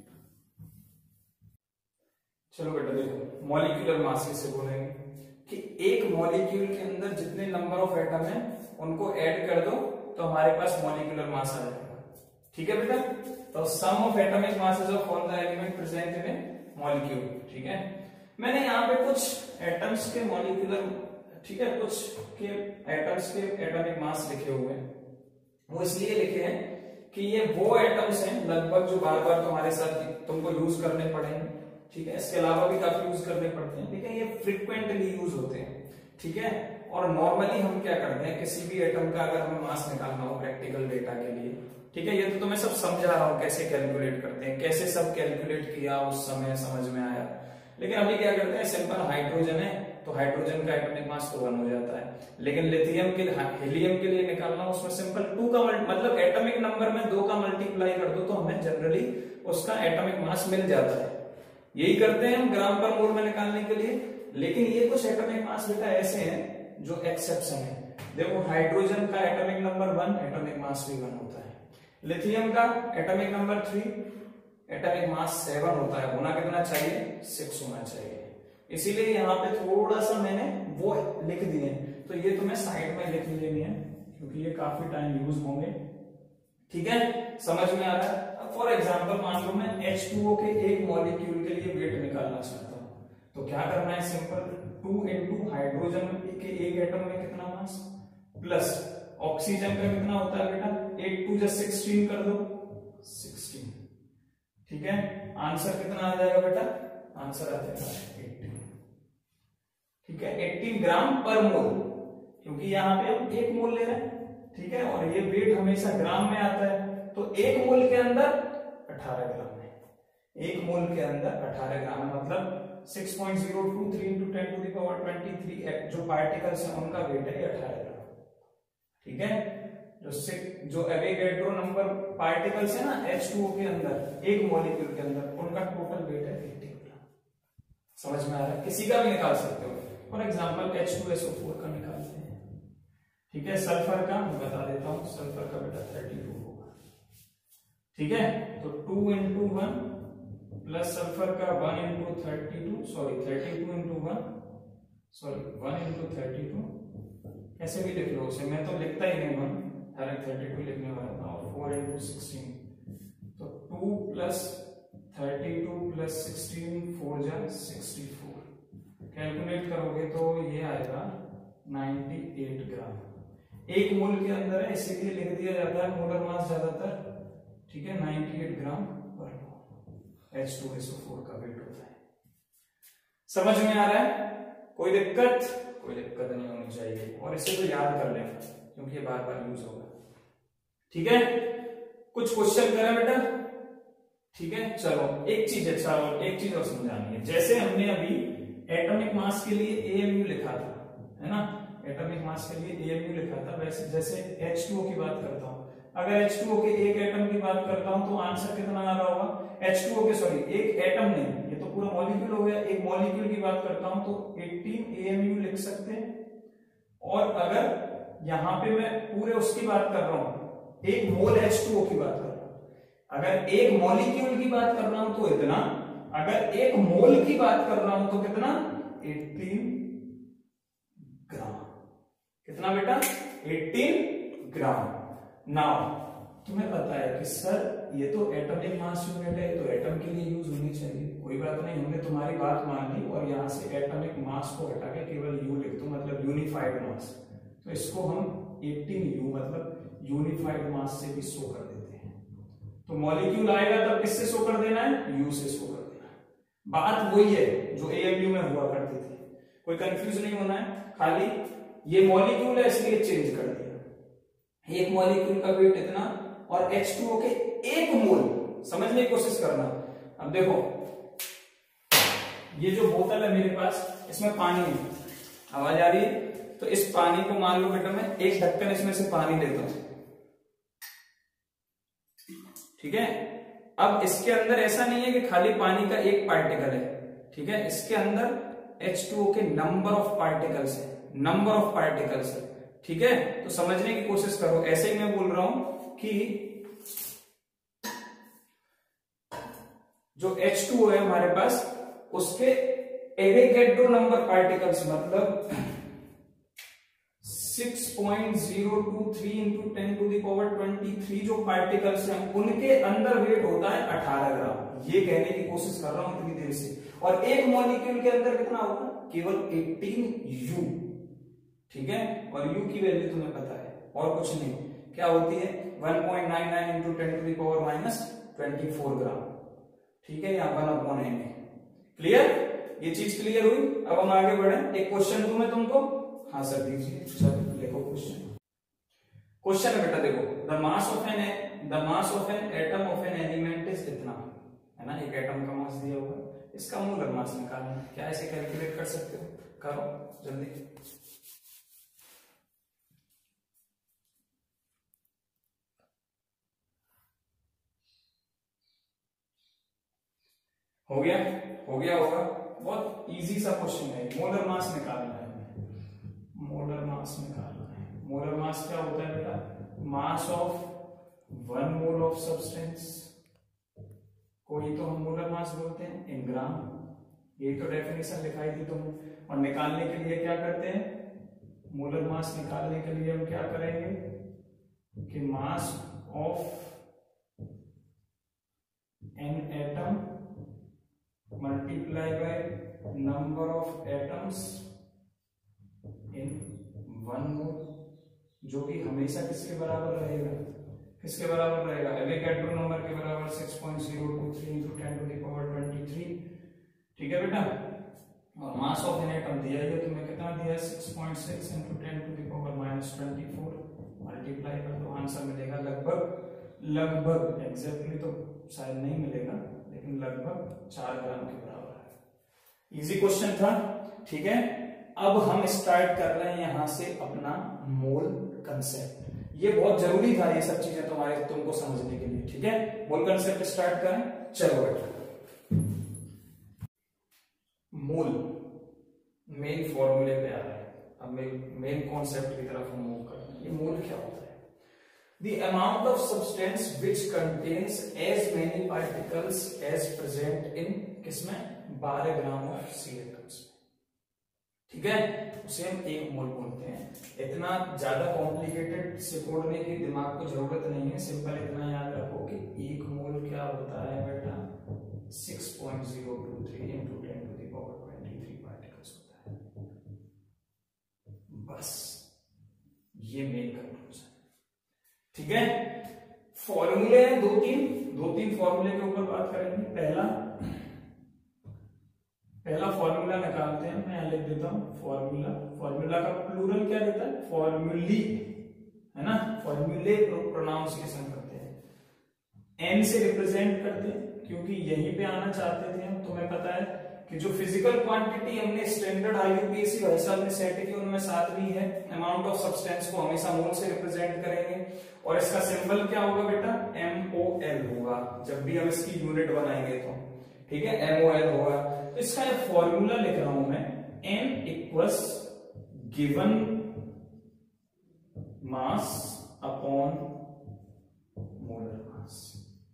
चलो बेटा देखो मॉलिक्यूलर मास किसे बोलेंगे कि एक मॉलिक्यूल के अंदर जितने नंबर ऑफ एटम है उनको ऐड कर दो तो हमारे पास मॉलिक्यूलर मास आ जाएगा। ठीक है बेटा, तो sum of atomic masses of all the element present in a molecule. ठीक है, मैंने यहाँ पे कुछ एटम्स के मॉलिक्यूलर, ठीक है, कुछ के एटम्स के एटॉमिक मास लिखे हुए हैं। वो इसलिए लिखे हैं कि ये वो एटम्स हैं लगभग जो बार बार तुम्हारे साथ तुमको यूज करने पड़ेंगे। ठीक है, इसके अलावा भी काफी यूज करने पड़ते हैं लेकिन ये फ्रिक्वेंटली यूज होते हैं। ठीक है, और नॉर्मली हम क्या करते हैं, किसी भी एटम का अगर हमें मास निकालना हो प्रैक्टिकल डेटा के लिए, ठीक है, ये तो तुम्हें सब समझा रहा हूं कैसे कैलकुलेट करते हैं, कैसे सब कैलकुलेट किया उस समय समझ में आया। लेकिन अभी क्या करते हैं, सिंपल हाइड्रोजन है तो हाइड्रोजन का एटॉमिक मास तो वन हो जाता है, लेकिन लिथियम के हीलियम के लिए निकालना उसमें सिंपल टू का मतलब एटॉमिक नंबर में दो का मल्टीप्लाई कर दो तो हमें जनरली उसका एटॉमिक मास मिल जाता है। यही करते हैं हम ग्राम पर मोल में निकालने के लिए। लेकिन ये कुछ एटॉमिक मास बेटा ऐसे हैं जो एक्सेप्शन है। देखो हाइड्रोजन का atomic number one, atomic mass भी वन होता है। लिथियम का atomic number three, atomic mass seven होता है। होना कितना चाहिए? सिक्स होना चाहिए। इसीलिए यहाँ पे थोड़ा सा मैंने वो लिख दिए, तो ये तुम्हें साइड में लिख लेनी है क्योंकि ये काफी टाइम यूज होंगे। ठीक है, समझ में आ रहा है? फॉर एग्जाम्पल मान लो मैं एच टू ओ के एक मॉलिक्यूल के लिए वेट निकालना चाहता हूं तो क्या करना है, सिंपल टू इंटू हाइड्रोजन के एक एटम में कितना मास प्लस ऑक्सीजन का कितना होता है बेटा, एट टू जस्ट सिक्सटीन कर दो, सिक्सटीन। ठीक है, आंसर कितना आ जाएगा बेटा? आंसर आ जाएगा एटीन। ठीक है, एटीन ग्राम पर मोल, क्योंकि यहाँ पे हम एक मोल ले रहे हैं। ठीक है, और ये वेट हमेशा ग्राम में आता है तो एक मोल के अंदर अठारह ग्राम है। एक मोल के अंदर अठारह ग्राम है, मतलब six point zero two three into ten to the power twenty three जो पार्टिकल्स हैं उनका वेट है अठारह ग्राम। ठीक है, जो सिक्स जो एवोगैड्रो नंबर पार्टिकल्स है ना एच टू ओ के अंदर एक मॉलिक्यूल के अंदर, उनका टोटल वेट है एटीन ग्राम। समझ में आ रहा है? किसी का भी निकाल सकते हो। For example H two S O four का निकालते हैं। ठीक है, सल्फर का मैं बता देता हूं, सल्फर का बेटा थर्टी टू होगा। ठीक है, तो two into one plus sulphur का one into thirty two sorry thirty two into one sorry one into thirty two, ऐसे भी लिख लो उसे, मैं तो लिखता ही नहीं वन, डायरेक्ट थर्टी टू लिखने वाला था। और फोर इंटू सिक्सटीन, तो two plus thirty two plus sixteen, four जा सिक्सटी फोर। कैलकुलेट करोगे तो ये आएगा नाइन्टी एट ग्राम। एक मोल के अंदर है इसीलिए लिख दिया जाता है मोलर मास ज्यादातर। ठीक है, अट्ठानवे gram per mole H two S O four का वेट होता है। समझ में आ रहा है? कोई दिक्कत? कोई दिक्कत नहीं होनी चाहिए, और इसे तो याद कर लेना क्योंकि ये बार बार यूज होगा। ठीक है, कुछ क्वेश्चन करें बेटा? ठीक है, चलो एक चीज अच्छा और एक चीज और समझानी है। जैसे हमने अभी एटॉमिक मास के लिए एएमयू लिखा था, है ना, एटॉमिक मास के लिए एएमयू लिखा था, वैसे जैसे एच टू ओ की बात करता हूं, अगर एच टू ओ के एक एटम की बात करता हूं तो आंसर कितना आ रहा होगा? एच टू ओ के सॉरी एक एटम नहीं, ये तो पूरा मॉलिक्यूल हो गया, एक मॉलिक्यूल की बात करता हूं तो एटीन एएमयू लिख सकते हैं। और अगर यहां पे मैं पूरे उसकी बात कर रहा हूं, एक मोल एच टू ओ की बात कर रहा हूं, अगर एक मॉलिक्यूल की बात कर रहा हूं तो इतना, अगर एक मोल की बात कर रहा हूं तो कितना? Eighteen gram. कितना बेटा? Eighteen gram. नाउ तुम्हें पता है कि सर ये तो एटॉमिक मास यूनिट है, तो एटम के लिए यूज होनी चाहिए। कोई बात नहीं, हमने तुम्हारी बात मान ली और यहां से एटॉमिक मास को हटा के केवल यू लिख दो, मतलब यूनिफाइड मास। तो इसको हम एटीन यू मतलब यूनिफाइड मास से भी शो कर देते हैं। तो मॉलिक्यूल आएगा तब किससे शो कर देना है? यू से शो कर देना है। बात वही है जो एएमयू में हुआ करती थी, कोई कंफ्यूज नहीं होना है। खाली ये मॉलिक्यूल है इसलिए चेंज कर दिया, एक मॉलिक्यूल का वेट इतना और एच टू ओ के एक मोल, समझने की कोशिश करना। अब देखो ये जो बोतल है मेरे पास, इसमें पानी है, आवाज आ रही है? तो इस पानी को मान लो बेटा मैं एक ढक्कन इसमें से पानी लेता हूं, ठीक है। अब इसके अंदर ऐसा नहीं है कि खाली पानी का एक पार्टिकल है, ठीक है। इसके अंदर एच टू ओ के नंबर ऑफ पार्टिकल्स है, नंबर ऑफ पार्टिकल्स है, ठीक है। तो समझने की कोशिश करो। ऐसे ही मैं बोल रहा हूं कि जो एच टू ओ है हमारे पास, उसके एवोगैड्रो नंबर पार्टिकल्स मतलब six point zero two three into ten to the power twenty three जो पार्टिकल्स हैं, उनके अंदर वेट होता है अठारह ग्राम। ये कहने की कोशिश कर रहा हूं इतनी देर से। और एक मॉलिक्यूल के अंदर कितना होगा? केवल अठारह यू, ठीक है। और यू की वैल्यू तुम्हें पता है, और कुछ नहीं, क्या होती है? One point nine nine into ten to the power minus twenty four gram, ठीक है। यहाँ वन अपॉन एन है। क्लियर? ये चीज क्लियर हुई? अब हम आगे बढ़े। एक क्वेश्चन दूं मैं तुमको? हाँ सर दीजिए। चलो देखो क्वेश्चन। क्वेश्चन है बेटा देखो, the mass of an the mass of an atom of an element is इतना, है ना। एक एटम का मास दिया होगा, इसका मोलर मास निकालना है। क्या ऐसे कैलकुलेट कर सकते हो? करो जल्दी। हो गया? हो गया होगा। बहुत इजी सा क्वेश्चन है। मोलर मास निकालना है, मोलर मास निकालना है। मोलर मास क्या होता है बेटा? Mass of one mole of substance को ही तो हम मोलर मास बोलते हैं इन ग्राम। ये तो डेफिनेशन लिखाई थी तुमने। और निकालने के लिए क्या करते हैं? मोलर मास निकालने के लिए हम क्या करेंगे कि mass of an atom multiply by number of atoms in one mole, जो कि हमेशा किसके बराबर रहेगा? किसके बराबर रहेगा? एवोगैड्रो नंबर के बराबर six point zero two three into ten to the power twenty three, ठीक है बेटा। और मास ऑफ एन एटम दिया है तुम्हें, कितना दिया है? Six point six into ten to the power minus twenty four. Multiply कर दो, आंसर मिलेगा लगभग लगभग एग्जैक्टली तो शायद नहीं मिलेगा, लेकिन लगभग चार ग्राम के बराबर है। इजी क्वेश्चन था, ठीक है। अब हम स्टार्ट कर रहे हैं यहां से अपना मोल कंसेप्ट। ये बहुत जरूरी था, ये सब चीजें तुम्हारे तुमको समझने के लिए, ठीक है। मोल कंसेप्ट स्टार्ट करें, चलो बेटा। मोल मेन फॉर्मूले पे आ रहा है। अब मेन कॉन्सेप्ट की तरफ हम मूव करते हैं। ये मोल क्या होता है? The amount of substance which contains as many particles as present in किसमें? बारह ग्राम ऑफ सी एटम्स, ठीक है। उसे हम एक मोल बोलते हैं। इतना ज्यादा कॉम्प्लिकेटेड से पढ़ने की दिमाग को जरूरत नहीं है। सिंपल इतना याद रखो कि एक मोल क्या होता है बेटा? Six point zero two three into ten to the power twenty three particles होता है। बस ये मेन कंक्लूजन, ठीक है। फॉर्मूले हैं दो तीन दो तीन फॉर्मूले के ऊपर बात करेंगे। पहला पहला फॉर्मूला निकालते हैं। मैं यहां लिख देता हूं फॉर्मूला। फॉर्मूला का प्लूरल क्या देता है? फॉर्मूली, है ना। फॉर्मूले प्रोनाउंसिएशन करते हैं, एन से रिप्रेजेंट करते हैं, क्योंकि यहीं पे आना चाहते थे हम। तुम्हें पता है कि जो फिजिकल क्वांटिटी हमने स्टैंडर्ड आईयूपीएसी भाई साहब ने सेट की, उनमें सातवीं है। अमाउंट ऑफ सब्सटेंस को हमेशा मोल से रिप्रेजेंट करेंगे, और इसका सिंबल क्या होगा बेटा? एम ओ एल होगा जब भी हम इसकी यूनिट बनाएंगे तो, ठीक है। एम ओ एल होगा। तो इसका एक फॉर्मूला लिख रहा हूं मैं, M equals given mass upon molar mass.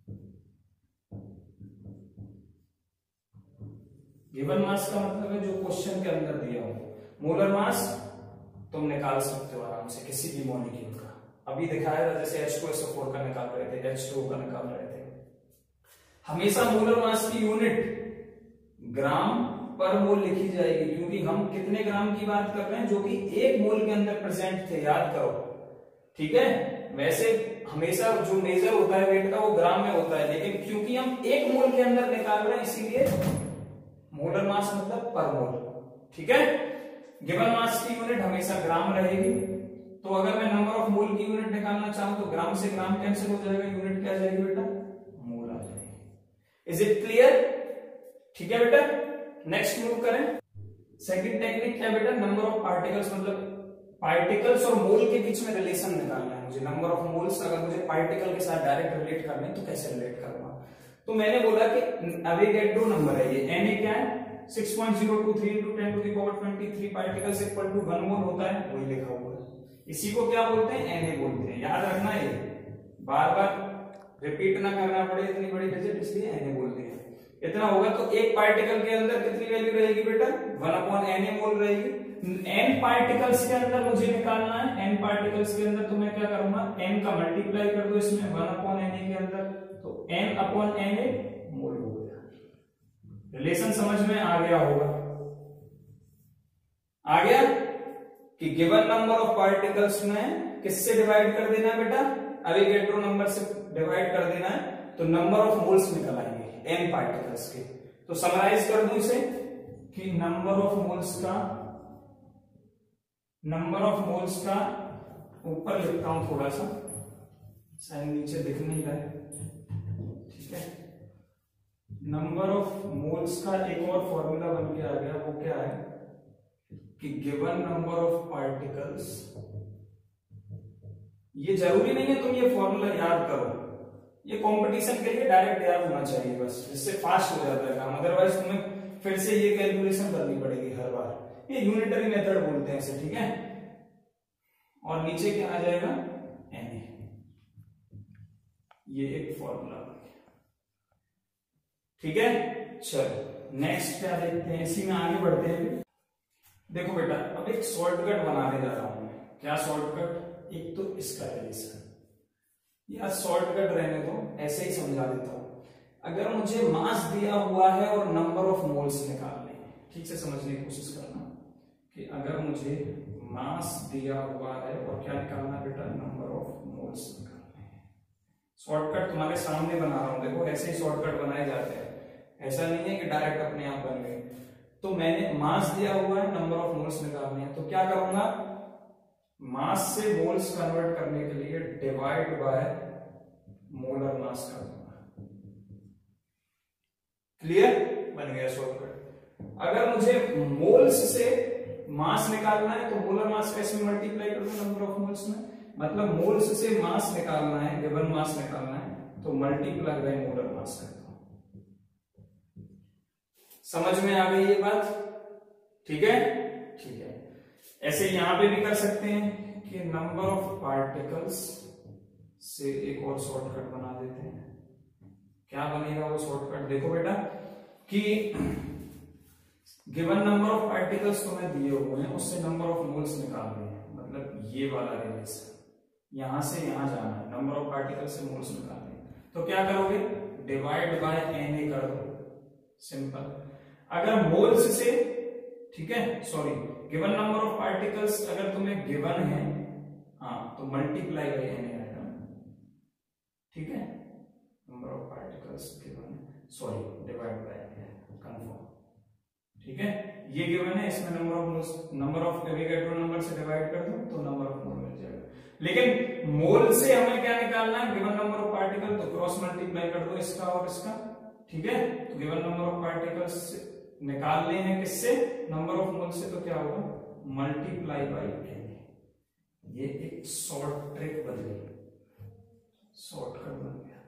Given mass का मतलब है जो क्वेश्चन के अंदर दिया हो। मोलर मास तुम निकाल सकते हो आराम से किसी भी मॉलिक्यूल का। अभी दिखाया था जैसे H two S O four का निकाल रहे थे, एच टू ओ का निकाल रहे थे। हमेशा मोलर मास की यूनिट ग्राम पर मोल लिखी जाएगी, क्योंकि हम कितने ग्राम की बात कर रहे हैं? जो कि एक मोल के अंदर प्रेजेंट थे, याद करो, ठीक है। वैसे हमेशा जो मेजर होता है वेट का वो ग्राम में होता है, लेकिन क्योंकि हम एक मोल के अंदर निकाल रहे हैं इसीलिए मोलर मास मतलब पर मोल, ठीक है। गिवन मास की यूनिट हमेशा ग्राम रहेगी। तो अगर मैं नंबर ऑफ मोल की यूनिट निकालना चाहूं तो ग्राम से ग्राम कैंसिल हो जाएगा, यूनिट क्या आ जाएगी बेटा? मोल आ जाएगी। Is it clear? ठीक है बेटा, नेक्स्ट मूव करें। सेकंड टेक्निक क्या बेटा, नंबर ऑफ पार्टिकल्स, मतलब पार्टिकल्स और मोल के बीच में रिलेशन निकालना है मुझे। नंबर ऑफ मोल्स अगर मुझे पार्टिकल के साथ डायरेक्ट रिलेट करने तो कैसे रिलेट करूंगा। तो मैंने बोला कि अवोगाड्रो नंबर है ये, एन ए क्या है six point zero two three into ten to the power twenty three particles equal to one mole होता है, वही लिखा हुआ है। इसी को क्या बोलते हैं, एन ए बोलते हैं। याद रखना है, बार बार रिपीट ना करना पड़े इतनी बड़ी डिजिट, इसलिए एन ए बोलते हैं। इतना होगा तो एक पार्टिकल के अंदर कितनी वैल्यू रहेगी बेटा, one upon N A mole रहेगी। एन पार्टिकल्स के अंदर मुझे निकालना है, एन पार्टिकल्स के अंदर तो मैं क्या करूंगा, एन का मल्टीप्लाई कर दो इसमें वन अपॉन एन ए के अंदर, तो N upon N A mole हो गया। रिलेशन समझ में आ गया होगा, आ गया कि गिवन नंबर ऑफ पार्टिकल्स में किससे डिवाइड कर देना है बेटा, अवोगाड्रो नंबर से डिवाइड कर देना है, तो नंबर ऑफ मोल्स निकल आएंगे एन पार्टिकल्स के। तो समराइज कर दूं इसे कि नंबर ऑफ मोल्स का, नंबर ऑफ मोल्स का ऊपर लिखता हूं थोड़ा सा, साइन नीचे दिख नहीं रहा है, ठीक है। नंबर ऑफ मोल्स का एक और फॉर्मूला बन के आ गया, वो क्या है कि गिवन नंबर ऑफ पार्टिकल्स, ये जरूरी नहीं है तुम ये फॉर्मूला याद करो, ये कंपटीशन के लिए डायरेक्ट याद होना चाहिए बस, जिससे फास्ट हो जाता है काम। अदरवाइज तुम्हें फिर से ये कैलकुलेशन करनी पड़ेगी हर बार। ये यूनिटरी मेथड बोलते हैं इसे, ठीक है। और नीचे क्या आ जाएगा, एन ए, ये एक फॉर्मूला बन गया, ठीक है। चलो नेक्स्ट क्या देखते हैं, इसी में आगे बढ़ते हैं। देखो बेटा अब एक शॉर्टकट बनाने जा रहा हूं मैं। क्या शॉर्टकट, एक तो इसका रिलेशन, या शॉर्टकट रहने दो, ऐसे ही समझा देता हूं। अगर मुझे मास दिया हुआ है और नंबर ऑफ मोल्स निकालने हैं, ठीक से समझने की कोशिश करना कि अगर मुझे मास दिया हुआ है और क्या निकालना बेटा, नंबर ऑफ मोल्स निकालने हैं। शॉर्टकट तुम्हारे सामने बना रहा हूं, देखो ऐसे ही शॉर्टकट बनाए जाते हैं, ऐसा नहीं है कि डायरेक्ट अपने आप बन गए। तो मैंने मास दिया हुआ है, नंबर ऑफ मोल्स निकालने हैं, तो क्या करूंगा, मास से मोल्स कन्वर्ट करने के लिए डिवाइड बाय मोलर मास कर दूंगा। क्लियर, बन गया शॉर्टकट। अगर मुझे मोल्स से मास निकालना है तो मोलर मास कैसे मल्टीप्लाई कर दूं नंबर ऑफ मोल्स में, मतलब मोल्स से मास निकालना है, गिवन मास निकालना है तो मल्टीप्लाई बाय मोलर मास कर दो। समझ में आ गई ये बात, ठीक है, ठीक है। ऐसे यहां पे भी कर सकते हैं कि नंबर ऑफ पार्टिकल्स से एक और शॉर्टकट बना देते हैं। क्या बनेगा वो शॉर्टकट, देखो बेटा कि गिवन नंबर ऑफ पार्टिकल्स तो मैं दिए हुए हैं, उससे नंबर ऑफ मोल्स निकालने हैं, मतलब ये वाला रिलेशन, यहां से यहां जाना है, नंबर ऑफ पार्टिकल्स से मोल्स निकालने हैं। तो क्या करोगे, डिवाइड बाय एन ए कर दो, सिंपल। अगर मोल्स से, ठीक है, sorry, given number of particles अगर तुम्हें गिवन है, हाँ, तो मल्टीप्लाई बाय एन ए आएगा, ठीक है। Number of particles given, sorry, divide by N A, confirm, ठीक है। ये गिवन है, इसमें number of moles, number of Avogadro number से डिवाइड कर दो तो नंबर ऑफ मोल मिल जाएगा। लेकिन मोल से हमें क्या निकालना है, गिवन नंबर ऑफ पार्टिकल, तो क्रॉस मल्टीप्लाई कर दो इसका और इसका, ठीक है। तो गिवन नंबर ऑफ पार्टिकल्स निकालने हैं किससे, नंबर ऑफ मोल से, तो क्या होगा, मल्टीप्लाई बाय एन। ये एक शॉर्ट ट्रिक बन गई, शॉर्टकट बन गया।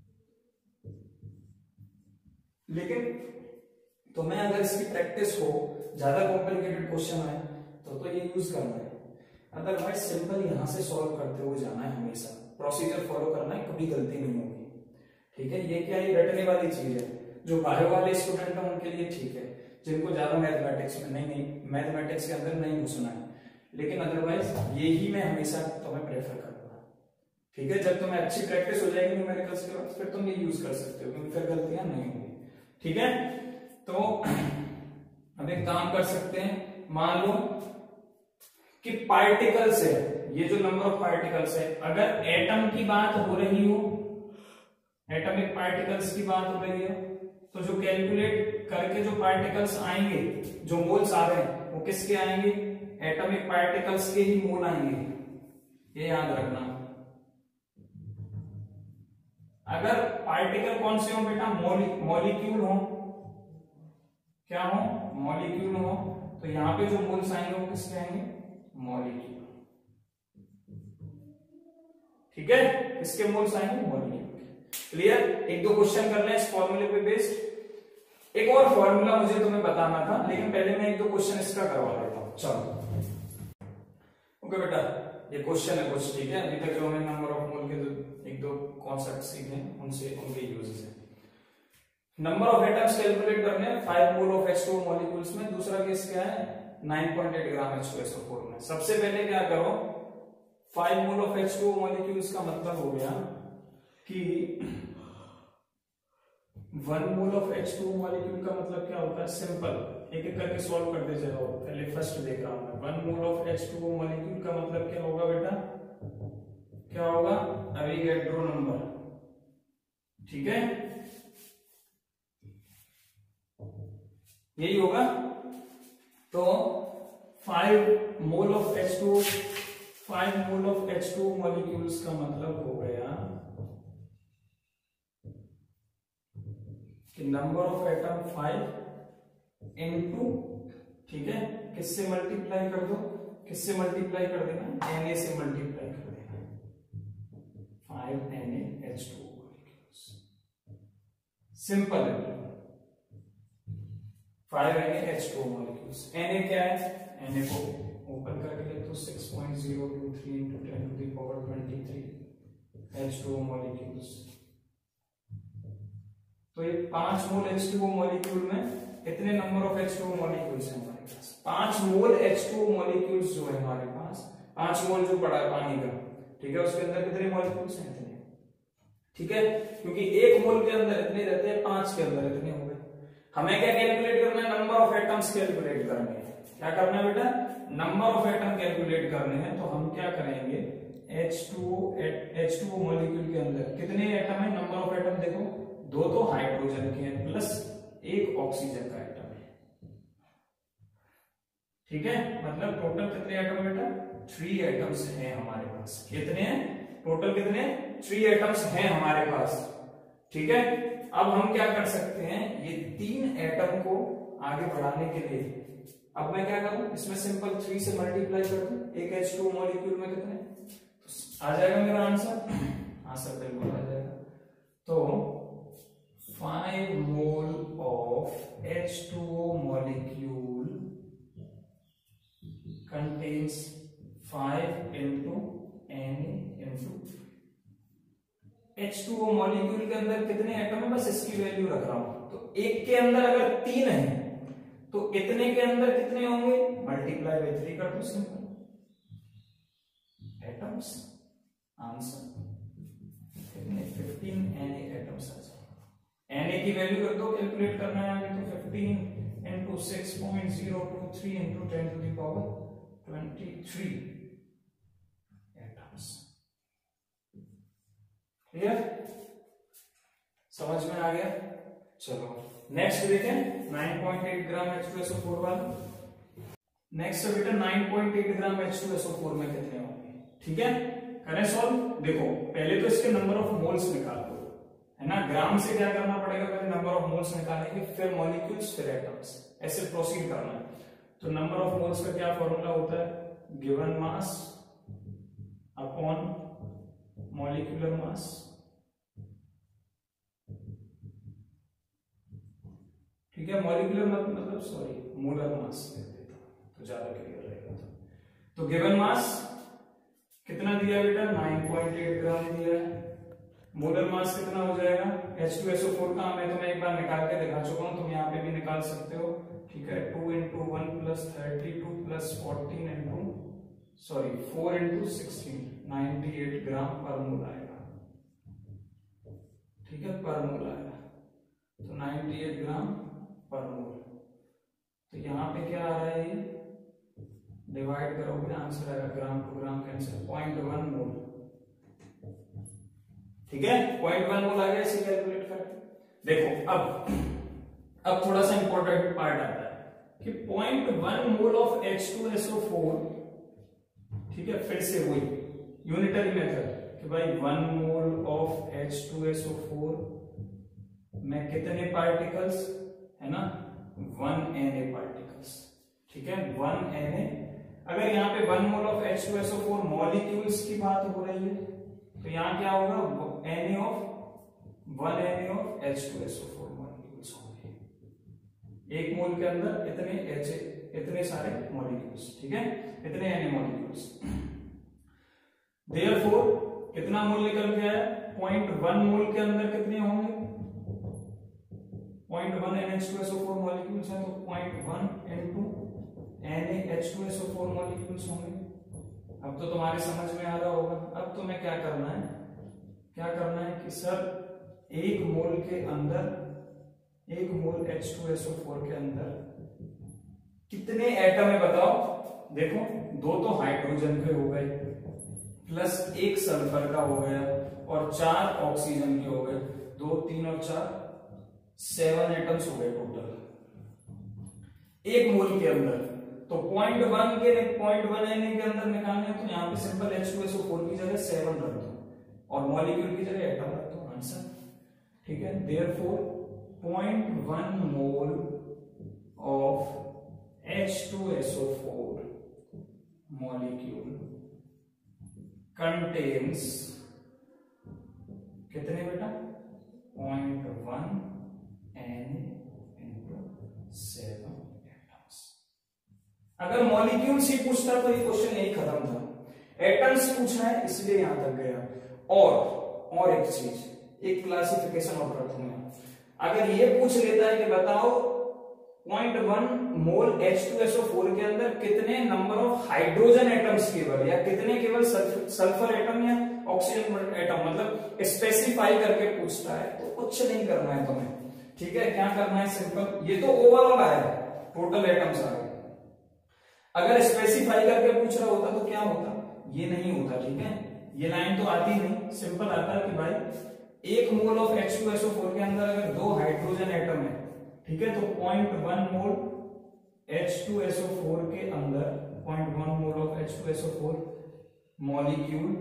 लेकिन तुम्हें अगर इसकी प्रैक्टिस हो, ज्यादा कॉम्प्लिकेटेड क्वेश्चन आए तो तो ये यूज करना है, अदरवाइज सिंपल यहां से सॉल्व करते हुए जाना है, हमेशा प्रोसीजर फॉलो करना है, कभी गलती नहीं होगी, ठीक है। ये क्या, ये रटने वाली चीज है, जो बायो वाले स्टूडेंट हैं उनके लिए ठीक है, जिनको ज्यादा मैथमेटिक्स में नहीं नहीं मैथमेटिक्स के अंदर नहीं घुसना है, लेकिन अदरवाइज यही मैं हमेशा तुम्हें प्रेफर करूंगा, ठीक है। जब तुम्हें अच्छी प्रैक्टिस हो जाएगी न्यूमेरिकल्स के बाद, फिर तुम ये यूज कर सकते हो, क्योंकि फिर गलतियां नहीं होंगी, ठीक है। तो अब एक काम कर सकते हैं, मान लो कि पार्टिकल्स है, ये जो नंबर ऑफ पार्टिकल्स है, अगर एटम की बात हो रही हो, एटॉमिक पार्टिकल्स की बात हो रही है, तो जो कैलकुलेट करके जो पार्टिकल्स आएंगे, जो मोल्स आ रहे हैं, वो किसके आएंगे, एटॉमिक पार्टिकल्स के ही मोल आएंगे, ये याद रखना। अगर पार्टिकल कौन से हो बेटा, मॉलिक्यूल हो, क्या हो, मॉलिक्यूल हो, तो यहाँ पे जो मोल्स आएंगे वो किसके आएंगे, मॉलिक्यूल। ठीक है, किसके मोल्स आएंगे, मॉलिक्यूल। क्लियर। एक दो क्वेश्चन कर रहे हैं इस फॉर्मूले पे बेस्ड। एक और फॉर्मूला मुझे तुम्हें बताना था, लेकिन पहले मैं एक दो क्वेश्चन इसका करवा देता हूं। चलो ओके बेटा, ये क्वेश्चन है कुछ, ठीक है। अभी तक जो हमने नंबर ऑफ मोल के जो एक दो कॉन्सेप्ट सीखे हैं उनसे उनके यूजेस हैं। नंबर ऑफ एटम्स कैलकुलेट करने हैं five mole of H two O molecules में। दूसरा केस क्या है, nine point eight gram H two S O four में। सबसे पहले क्या करो, five mole of H two O molecules का मतलब हो गया कि one mole of H two O molecule का मतलब क्या होता है, सिंपल, एक एक करके सॉल्व करते जाओ। पहले फर्स्ट देख रहा हूं मैं, one mole of H two O molecule का मतलब क्या होगा बेटा, क्या होगा, एवोगैड्रो नंबर। ठीक है, यही होगा। तो five mole of H two five mole of H two molecules का मतलब हो गया कि number of atom five into, ठीक है, किससे मल्टीप्लाई कर दो, किससे मल्टीप्लाई कर देना, एन ए से मल्टीप्लाई कर देना, five N A H two molecules. Simple है, five N A H two molecules. N A क्या है, एन ए को ओपन करके लिख दो, six point zero two three into ten to the power twenty three H two molecules. तो ये पांच mole H two O molecule में कितने number of H two O molecules हैं हमारे पास, पांच mole H two O molecules जो है हमारे पास, पांच मोल जो पड़ा है पानी का, ठीक है, उसके अंदर कितने मॉलिक्यूल्स हैं, इतने। ठीक है, क्योंकि एक मोल के अंदर इतने रहते हैं, पांच के अंदर इतने हो गए। हमें क्या कैलकुलेट करना है, नंबर ऑफ एटम्स कैलकुलेट करने हैं। क्या करना है बेटा, नंबर ऑफ एटम कैलकुलेट करने हैं। तो हम क्या करेंगे, H two O H two O molecule के अंदर कितने एटम है, नंबर ऑफ एटम देखो, दो तो हाइड्रोजन के हैं प्लस एक ऑक्सीजन का एटम है। ठीक है, मतलब टोटल कितने एटम बेटा, थ्री एटम्स हैं हमारे पास। कितने हैं टोटल, कितने, थ्री एटम्स हैं हमारे पास। ठीक है, अब हम क्या कर सकते हैं, ये तीन एटम को आगे बढ़ाने के लिए अब मैं क्या करूं, इसमें सिंपल थ्री से मल्टीप्लाई कर दूं, एक एच टू मॉलिक्यूल में कितने, तो आ जाएगा मेरा आंसर, आंसर बिल्कुल आ जाएगा। तो five mole of H two O molecule contains five into N into H two O molecule के अंदर कितने एटम है, बस इसकी वैल्यू रख रहा हूं। तो एक के अंदर अगर तीन है तो इतने के अंदर कितने होंगे, मल्टीप्लाई बाय थ्री कर दो, सिंपल एटम्स। आंसर कितने, फिफ्टीन एन ए एटम्स आ जाए। एन ए की वैल्यू कर दो, कैलकुलेट करना है आगे, तो fifteen into six point zero two three into ten to the power twenty three atoms. Clear, समझ में आ गया। चलो नेक्स्ट देखें, nine point eight gram H two S O four वाला। नेक्स्ट बेटा nine point eight gram H two S O four में कितने होंगे। ठीक है, करें सॉल्व। देखो पहले तो इसके नंबर ऑफ मोल्स निकाल दो, है ना, ग्राम से क्या करना पड़ेगा, पहले नंबर ऑफ मोल्स निकालेंगे, फिर मॉलिक्यूल्स, फिर एटम्स, ऐसे प्रोसीड करना है। तो नंबर ऑफ मोल्स का क्या फॉर्मूला होता है, given mass upon molecular mass. ठीक है, मॉलिक्यूलर मतलब सॉरी मोलर मास लिख देता हूं तो ज्यादा क्लियर रहेगा। तो गिवन मास कितना दिया बेटा, नाइन पॉइंट एट ग्राम दिया है। मोलर मास कितना हो जाएगा, H two S O four का मैं तुम्हें एक बार निकाल के दिखा चुका हूं, तुम यहाँ पे भी निकाल सकते हो। ठीक है, two into one plus thirty two plus fourteen into sorry four into sixteen, ninety eight gram per mole आएगा। ठीक है, पर मोल आएगा, तो नाइनटी एट ग्राम पर मोल। तो यहाँ पे क्या आ रहा है, डिवाइड करोगे आंसर आएगा, gram to gram cancel, point one mole. ठीक है, पॉइंट वन मोल आ गया, इसे कैलकुलेट करके देखो। अब अब थोड़ा सा इंपॉर्टेंट पार्ट आता है कि point one mole of H two S O four, ठीक है, फिर से वही यूनिटरी मेथड कि भाई one mole of H two S O four में कितने पार्टिकल्स, है ना, वन एन ए पार्टिकल्स। ठीक है, वन एन ए। अगर यहाँ पे one mole of H two S O four molecules की बात हो रही है तो यहाँ क्या होगा, N A of one N A of H two S O four molecules होंगे। एक मोल के अंदर इतने एच इतने सारे मॉलिक्यूल्स। ठीक है, इतने एन ए मॉलिक्यूल्स। देयरफॉर कितना मोल निकल के आया, पॉइंट वन मोल के अंदर कितने होंगे, point one N H two S O four molecules है तो point one into N A H two S O four molecules होंगे। अब तो तुम्हारे समझ में आ रहा होगा। अब तुम्हें क्या करना है, क्या करना है कि सर एक मोल के अंदर, एक mole H two S O four के अंदर कितने एटम है बताओ। देखो दो तो हाइड्रोजन के हो गए, प्लस एक सल्फर का हो गया और चार ऑक्सीजन के हो गए, दो तीन और चार सेवन एटम्स हो गए टोटल एक मोल के अंदर। तो पॉइंट वन के पॉइंट वन एन के अंदर निकालने तो यहाँ पे simple H two S O four की जगह सेवन रख दो और मॉलिक्यूल की जगह एटम रख दो, आंसर। ठीक है, therefore point one mole of H two S O four molecule contains कितने बेटा, point one N into seven atoms. अगर मॉलिक्यूल्स ही पूछता तो ये क्वेश्चन यही खत्म था। एटम्स पूछा है इसलिए यहां तक गया। और और एक चीज, एक क्लासिफिकेशन और कर दूंगा। अगर ये पूछ लेता है कि बताओ point one mole H two S O four के अंदर कितने नंबर ऑफ हाइड्रोजन एटम्स केवल, या कितने केवल सल्फर एटम या ऑक्सीजन एटम, मतलब स्पेसिफाई करके पूछता है तो कुछ नहीं करना है तुम्हें। ठीक है, क्या करना है, सिंपल, ये तो ओवरऑल आया, टोटल एटम्स आ गए। अगर स्पेसिफाई करके पूछ रहा होता तो क्या होता, ये नहीं होता। ठीक है, ये लाइन तो आती नहीं, सिंपल आता है कि भाई एक mole of H two S O four के अंदर अगर दो हाइड्रोजन एटम है, ठीक है, तो point one mole H two S O four के अंदर, point one mole of H two S O four molecule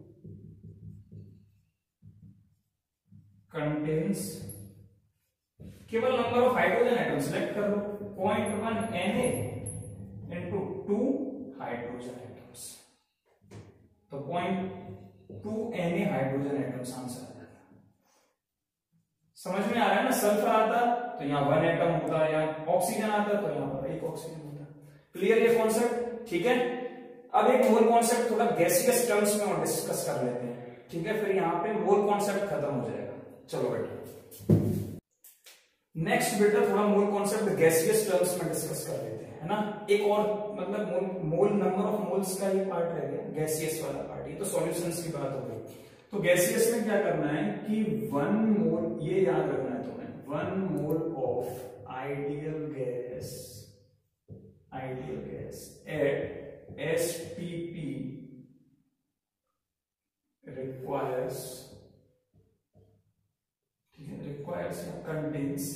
contains केवल number of hydrogen atom, select कर लो, point one N A into two hydrogen atoms, तो point two N A hydrogen atoms answer आ जाता। समझ में आ रहा है ना, सल्फर आता तो यहाँ वन एटम होता, या ऑक्सीजन आता तो यहाँ पर एक ऑक्सीजन होता। क्लियर ये कॉन्सेप्ट? ठीक है, अब एक मोल कॉन्सेप्ट थोड़ा गैसियस टर्म्स में और डिस्कस कर लेते हैं। ठीक है, फिर यहाँ पे मोल कॉन्सेप्ट खत्म हो जाएगा। चलो बेटा नेक्स्ट बेटा थोड़ा मोल कॉन्सेप्ट गैसियस टर्म्स में डिस्कस कर लेते हैं, है ना। एक और मतलब mole, mole number of moles का ये पार्ट रह गया, गैसियस वाला पार्ट। ये तो सॉल्यूशंस की बात हो गई। तो गैसियस में क्या करना है कि वन मोल, ये याद रखना है तुम्हें, one mole of ideal gas, ideal gas at S P P requires, ठीक है, रिक्वायर्स या कंटेन्स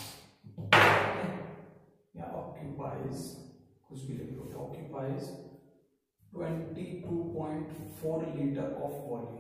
या ऑक्यूपाइज, कुछ भी लिख लो, occupies twenty two point four litre of volume.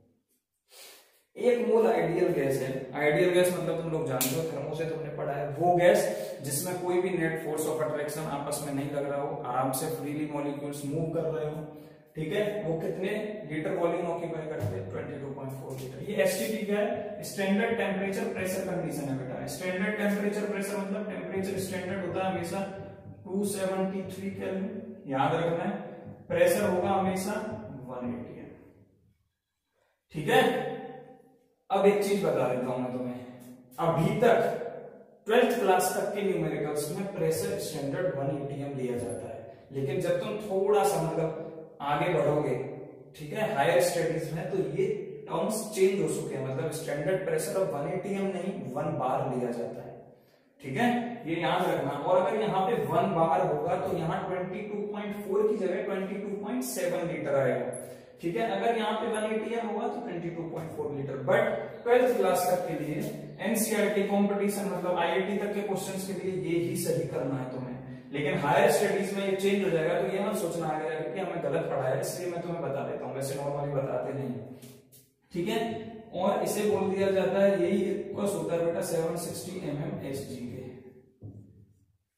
एक मोल आइडियल गैस है। आइडियल गैस मतलब तुम लोग जानते हो, थर्मो से तुमने पढ़ा है, वो गैस जिसमें कोई भी नेट फोर्स ऑफ अट्रैक्शन आपस में नहीं लग रहा हो, आराम से फ्रीली मॉलिक्यूल्स मूव कर रहे हो। ठीक है, वो कितने लीटर वॉल्यूम ऑक्यूपाई करते हैं, twenty two point four litre. ये एसटीपी क्या है, स्टैंडर्ड टेम्परेचर प्रेशर कंडीशन है बेटा। स्टैंडर्ड टेम्परेचर प्रेशर मतलब टेम्परेचर स्टैंडर्ड होता है हमेशा टू सेवेंटी थ्री केल्विन, याद रखना है। प्रेशर होगा हमेशा वन एटी। ठीक है, अब एक चीज बता देता हूं मैं तुम्हें, अभी तक ट्वेल्थ क्लास तक के न्यूमेरिकल्स में प्रेशर स्टैंडर्ड वन एटीएम लिया जाता है, लेकिन जब तुम थोड़ा सा मतलब आगे बढ़ोगे, ठीक है, हायर स्टडीज में, तो ये टर्म्स चेंज हो चुके हैं। मतलब स्टैंडर्ड प्रेशर अब वन एटीएम नहीं वन बार लिया जाता है। ठीक है, ये याद रखना। और अगर यहाँ पे वन बार होगा तो यहाँ ट्वेंटी टू पॉइंट फोर की जगह twenty two point seven litre आएगा। ठीक है, अगर यहाँ पे वन एटीएम होगा तो twenty two point four litre. But twelfth class तक के लिए एनसीईआरटी कंपटीशन मतलब आईआईटी तक के क्वेश्चंस के लिए ये ही सही करना है तुम्हें। लेकिन हायर स्टडीज में ये चेंज हो जाएगा, तो ये मत सोचना आ गया कि हमें गलत पढ़ा है, इसलिए मैं तुम्हें बता देता हूँ, वैसे नॉर्मली बताते नहीं। ठीक है, और इसे बोल दिया जाता है, यही इक्वल्स होता है बेटा seven sixty M M S G के।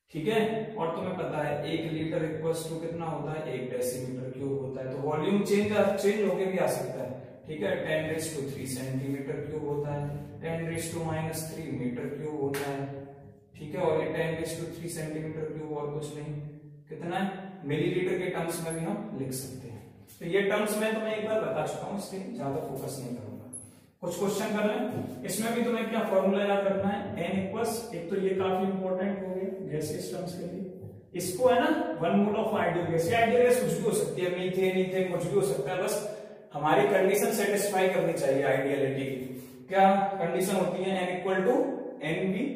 ठीक है। और तुम्हें पता है एक लीटर इक्वल्स टू कितना होता है, एक डेसीमीटर क्यूब होता है। तो वॉल्यूम चेंज चेंज होके भी आ सकता है, ठीक है। Ten raise to three centimetre cube होता है, ten raise to minus three metre cube होता है, ठीक है। और ये ten raise to three centimetre cube और कुछ नहीं, कितना है, मिलीलीटर के टर्म्स में भी हम लिख सकते हैं। तो ये टर्म्स मैं तुम्हें एक बार बता चुका हूँ, इसलिए ज्यादा फोकस नहीं करूंगा। कुछ क्वेश्चन कर लें, इसमें भी तुम्हें क्या फॉर्मूला याद रखना है, एन इक्वल्स, एक तो ये काफी इंपॉर्टेंट हो गया गैसियस टर्म्स के लिए, इसको है ना one mole of ideal gas, ideal gas कुछ भी हो सकती है, मीथेन ईथेन कुछ भी हो सकता है, बस हमारी कंडीशन सेटिस्फाई करनी चाहिए आइडियलिटी की। क्या कंडीशन होती है, N equal to N B,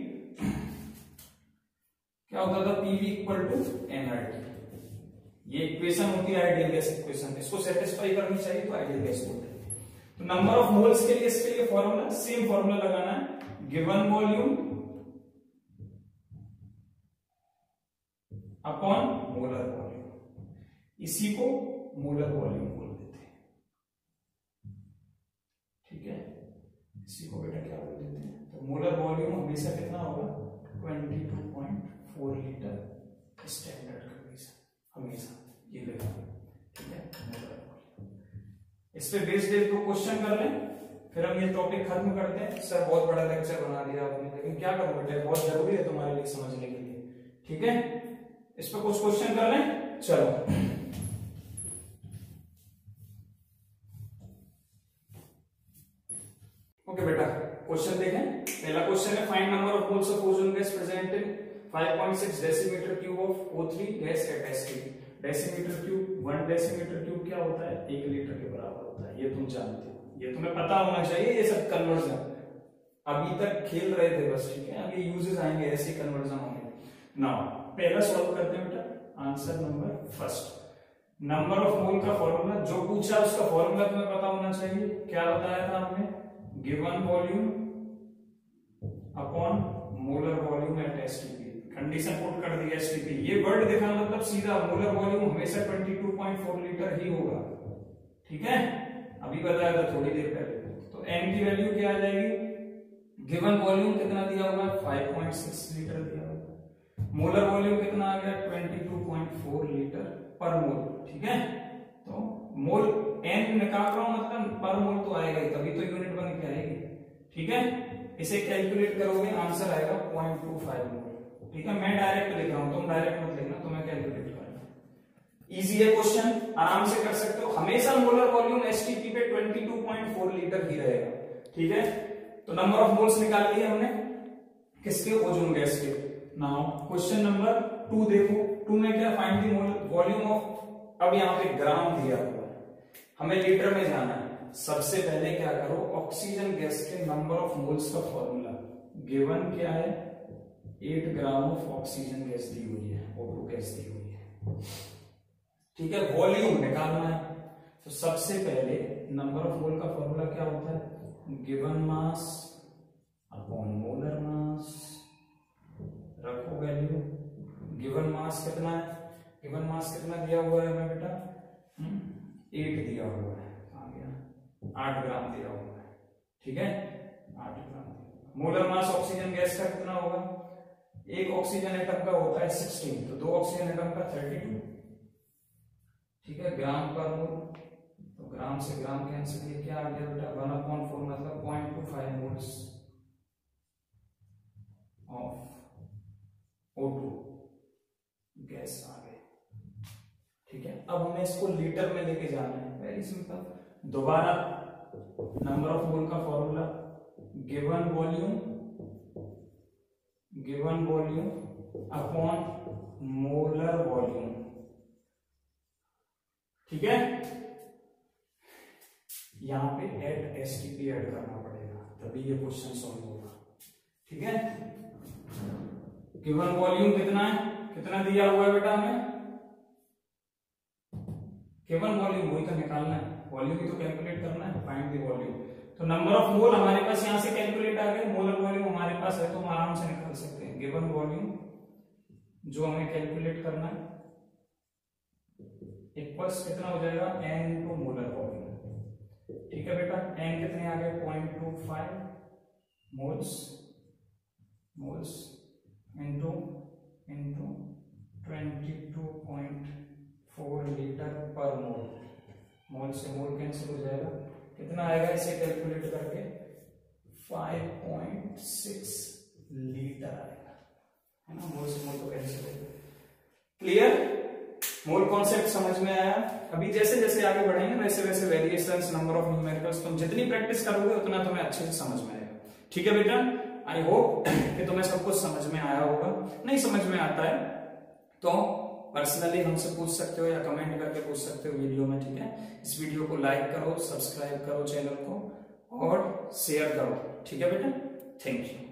क्या होता था, पीवी इक्वल टू एनआरटी, ये इक्वेशन होती है आइडियल गैस इक्वेशन, इसको सेटिस्फाई करनी चाहिए तो आइडियल गैस बोलते हैं। तो नंबर ऑफ मोल्स के लिए इसके लिए फॉर्मूला सेम फॉर्मूला लगाना है, given volume upon molar volume, इसी को मोलर वॉल्यूम बोल देते हैं, ठीक है। इसी को बेटा क्या बोल देते हैं, तो मोलर वॉल्यूम हमेशा कितना होगा, twenty two point four litre standard condition, हमेशा ये देखा, ठीक है, मोलर वॉल्यूम। इस पे बेस्ड एक दो क्वेश्चन कर लें, फिर हम ये टॉपिक खत्म करते हैं। सर बहुत बड़ा लेक्चर बना दिया आपने, लेकिन क्या करूं बेटा, बहुत जरूरी है तुम्हारे लिए समझने के लिए, ठीक है। इस पे कुछ क्वेश्चन कर लें, चलो। ओके बेटा, क्वेश्चन देखें। पहला क्वेश्चन है, find number of moles of ozone gas present in five point six decimetre cube of O three gas at S T. Decimetre cube, one decimetre cube क्या होता है, एक लीटर के बराबर होता है, ये तुम जानते हो, ये तुम्हें पता होना चाहिए। ये सब कन्वर्जन अभी तक खेल रहे थे बस, ठीक है, अभी यूजेस आएंगे, ऐसे कन्वर्जन होंगे। नाउ पहला सॉल्व करते हैं बेटा, answer number first, number of mole का फॉर्मूला, जो पूछा उसका फॉर्मूला तुम्हें पता होना चाहिए। क्या बताया था हमने, given volume upon molar volume at STP, condition put कर दी एसटीपी, ये वर्ड देखा मतलब सीधा मोलर वॉल्यूम हमेशा twenty two point four litre ही होगा, ठीक है, अभी बताया था थोड़ी देर पहले। तो एन की वैल्यू क्या आ जाएगी, गिवन वॉल्यूम कितना दिया हुआ है, फाइव पॉइंट सिक्स लीटर दिया हुआ है, मोलर वॉल्यूम कितना आ गया, twenty two point four litre per mole, ठीक है। तो मोल एन निकाल रहा हूं, मतलब पर मोल तो आएगा ही, तभी तो यूनिट बन के आएगी, ठीक है। इसे कैलकुलेट करोगे, आंसर आएगा पॉइंट टू फाइव मोल, ठीक है। मैं डायरेक्ट लिख रहा हूं, तुम डायरेक्ट मत लिखना, तुम्हें कैलकुलेट करना। इजी है क्वेश्चन, आराम से कर सकते हो। हमेशा मोलर वॉल्यूम एसटीपी पे twenty two point four litre ही रहेगा, ठीक है। तो नंबर ऑफ मोल्स निकाल लिए हमने, किसके, ओजोन गैस के। नाउ क्वेश्चन नंबर टू देखो, टू में क्या, फाइंड द वॉल्यूम ऑफ, अब यहाँ पे ग्राम दिया हुआ है, हमें लीटर में जाना है। सबसे पहले क्या करो, ऑक्सीजन गैस के नंबर ऑफ मोल्स का फॉर्मूला, गिवन क्या है, eight gram of oxygen gas दी हुई है, ओ टू गैस दी हुई है, ठीक है। वॉल्यूम निकालना है, तो सबसे पहले नंबर ऑफ मोल का फॉर्मूला क्या होता है, given mass upon molar mass, रखो वैल्यू, गिवन मास कितना है, गिवन मास कितना दिया हुआ है हमें बेटा, एट दिया हुआ है, आ गया, आठ ग्राम दिया हुआ है, ठीक है, आठ ग्राम। मोलर मास ऑक्सीजन गैस का कितना होगा, एक ऑक्सीजन एटम का होता है सिक्सटीन, तो दो ऑक्सीजन एटम का थर्टी टू, ठीक है, ग्राम पर मोल, तो ग्राम से ग्राम कैंसिल, ये क्या आ गया बेटा, वन अपॉन फोर, मतलब point two five moles of O two gas आ गए, ठीक है। अब हमें इसको लीटर में लेके जाना है, वेरी सिंपल, दोबारा नंबर ऑफ मोल का formula, given volume, given volume upon molar volume, ठीक है। यहां पे एट एसटीपी ऐड करना पड़ेगा, तभी ये क्वेश्चन सॉल्व होगा, ठीक है। गिवन वॉल्यूम कितना है, कितना दिया हुआ है बेटा हमें, गिवन वॉल्यूम वही तो निकालना है, वॉल्यूम ही तो कैलकुलेट करना है, फाइंड द वॉल्यूम। तो नंबर ऑफ मोल हमारे पास यहां से कैलकुलेट आ गए, मोलर वॉल्यूम हमारे पास है तो हम आराम से निकाल सकते हैं। गिवन वॉल्यूम जो हमें कैलकुलेट करना है इक्वल्स कितना हो जाएगा, एन इनटू मोलर वॉल्यूम, ठीक है बेटा। एन कितने आ गए, point two five moles, moles into into mole से मोल कैंसिल हो जाएगा, कितना आएगा इसे कैलकुलेट करके फाइव पॉइंट सिक्स लीटर आएगा, है ना। मोल से मोल तो कैंसिल हो गया। क्लियर, मोल कॉन्सेप्ट समझ में आया। अभी जैसे जैसे आगे बढ़ेंगे वैसे वैसे वेरिएशंस, नंबर ऑफ न्यूमेरिकल्स, तुम जितनी प्रैक्टिस करोगे उतना तुम्हें अच्छे से समझ में आएगा। ठीक है बेटा, आई होप कि तुम्हें सब कुछ समझ में आया होगा। नहीं समझ में आता है तो पर्सनली हमसे पूछ सकते हो या कमेंट करके पूछ सकते हो वीडियो में। ठीक है, इस वीडियो को लाइक करो, सब्सक्राइब करो चैनल को और शेयर करो। ठीक है बेटा, थैंक यू।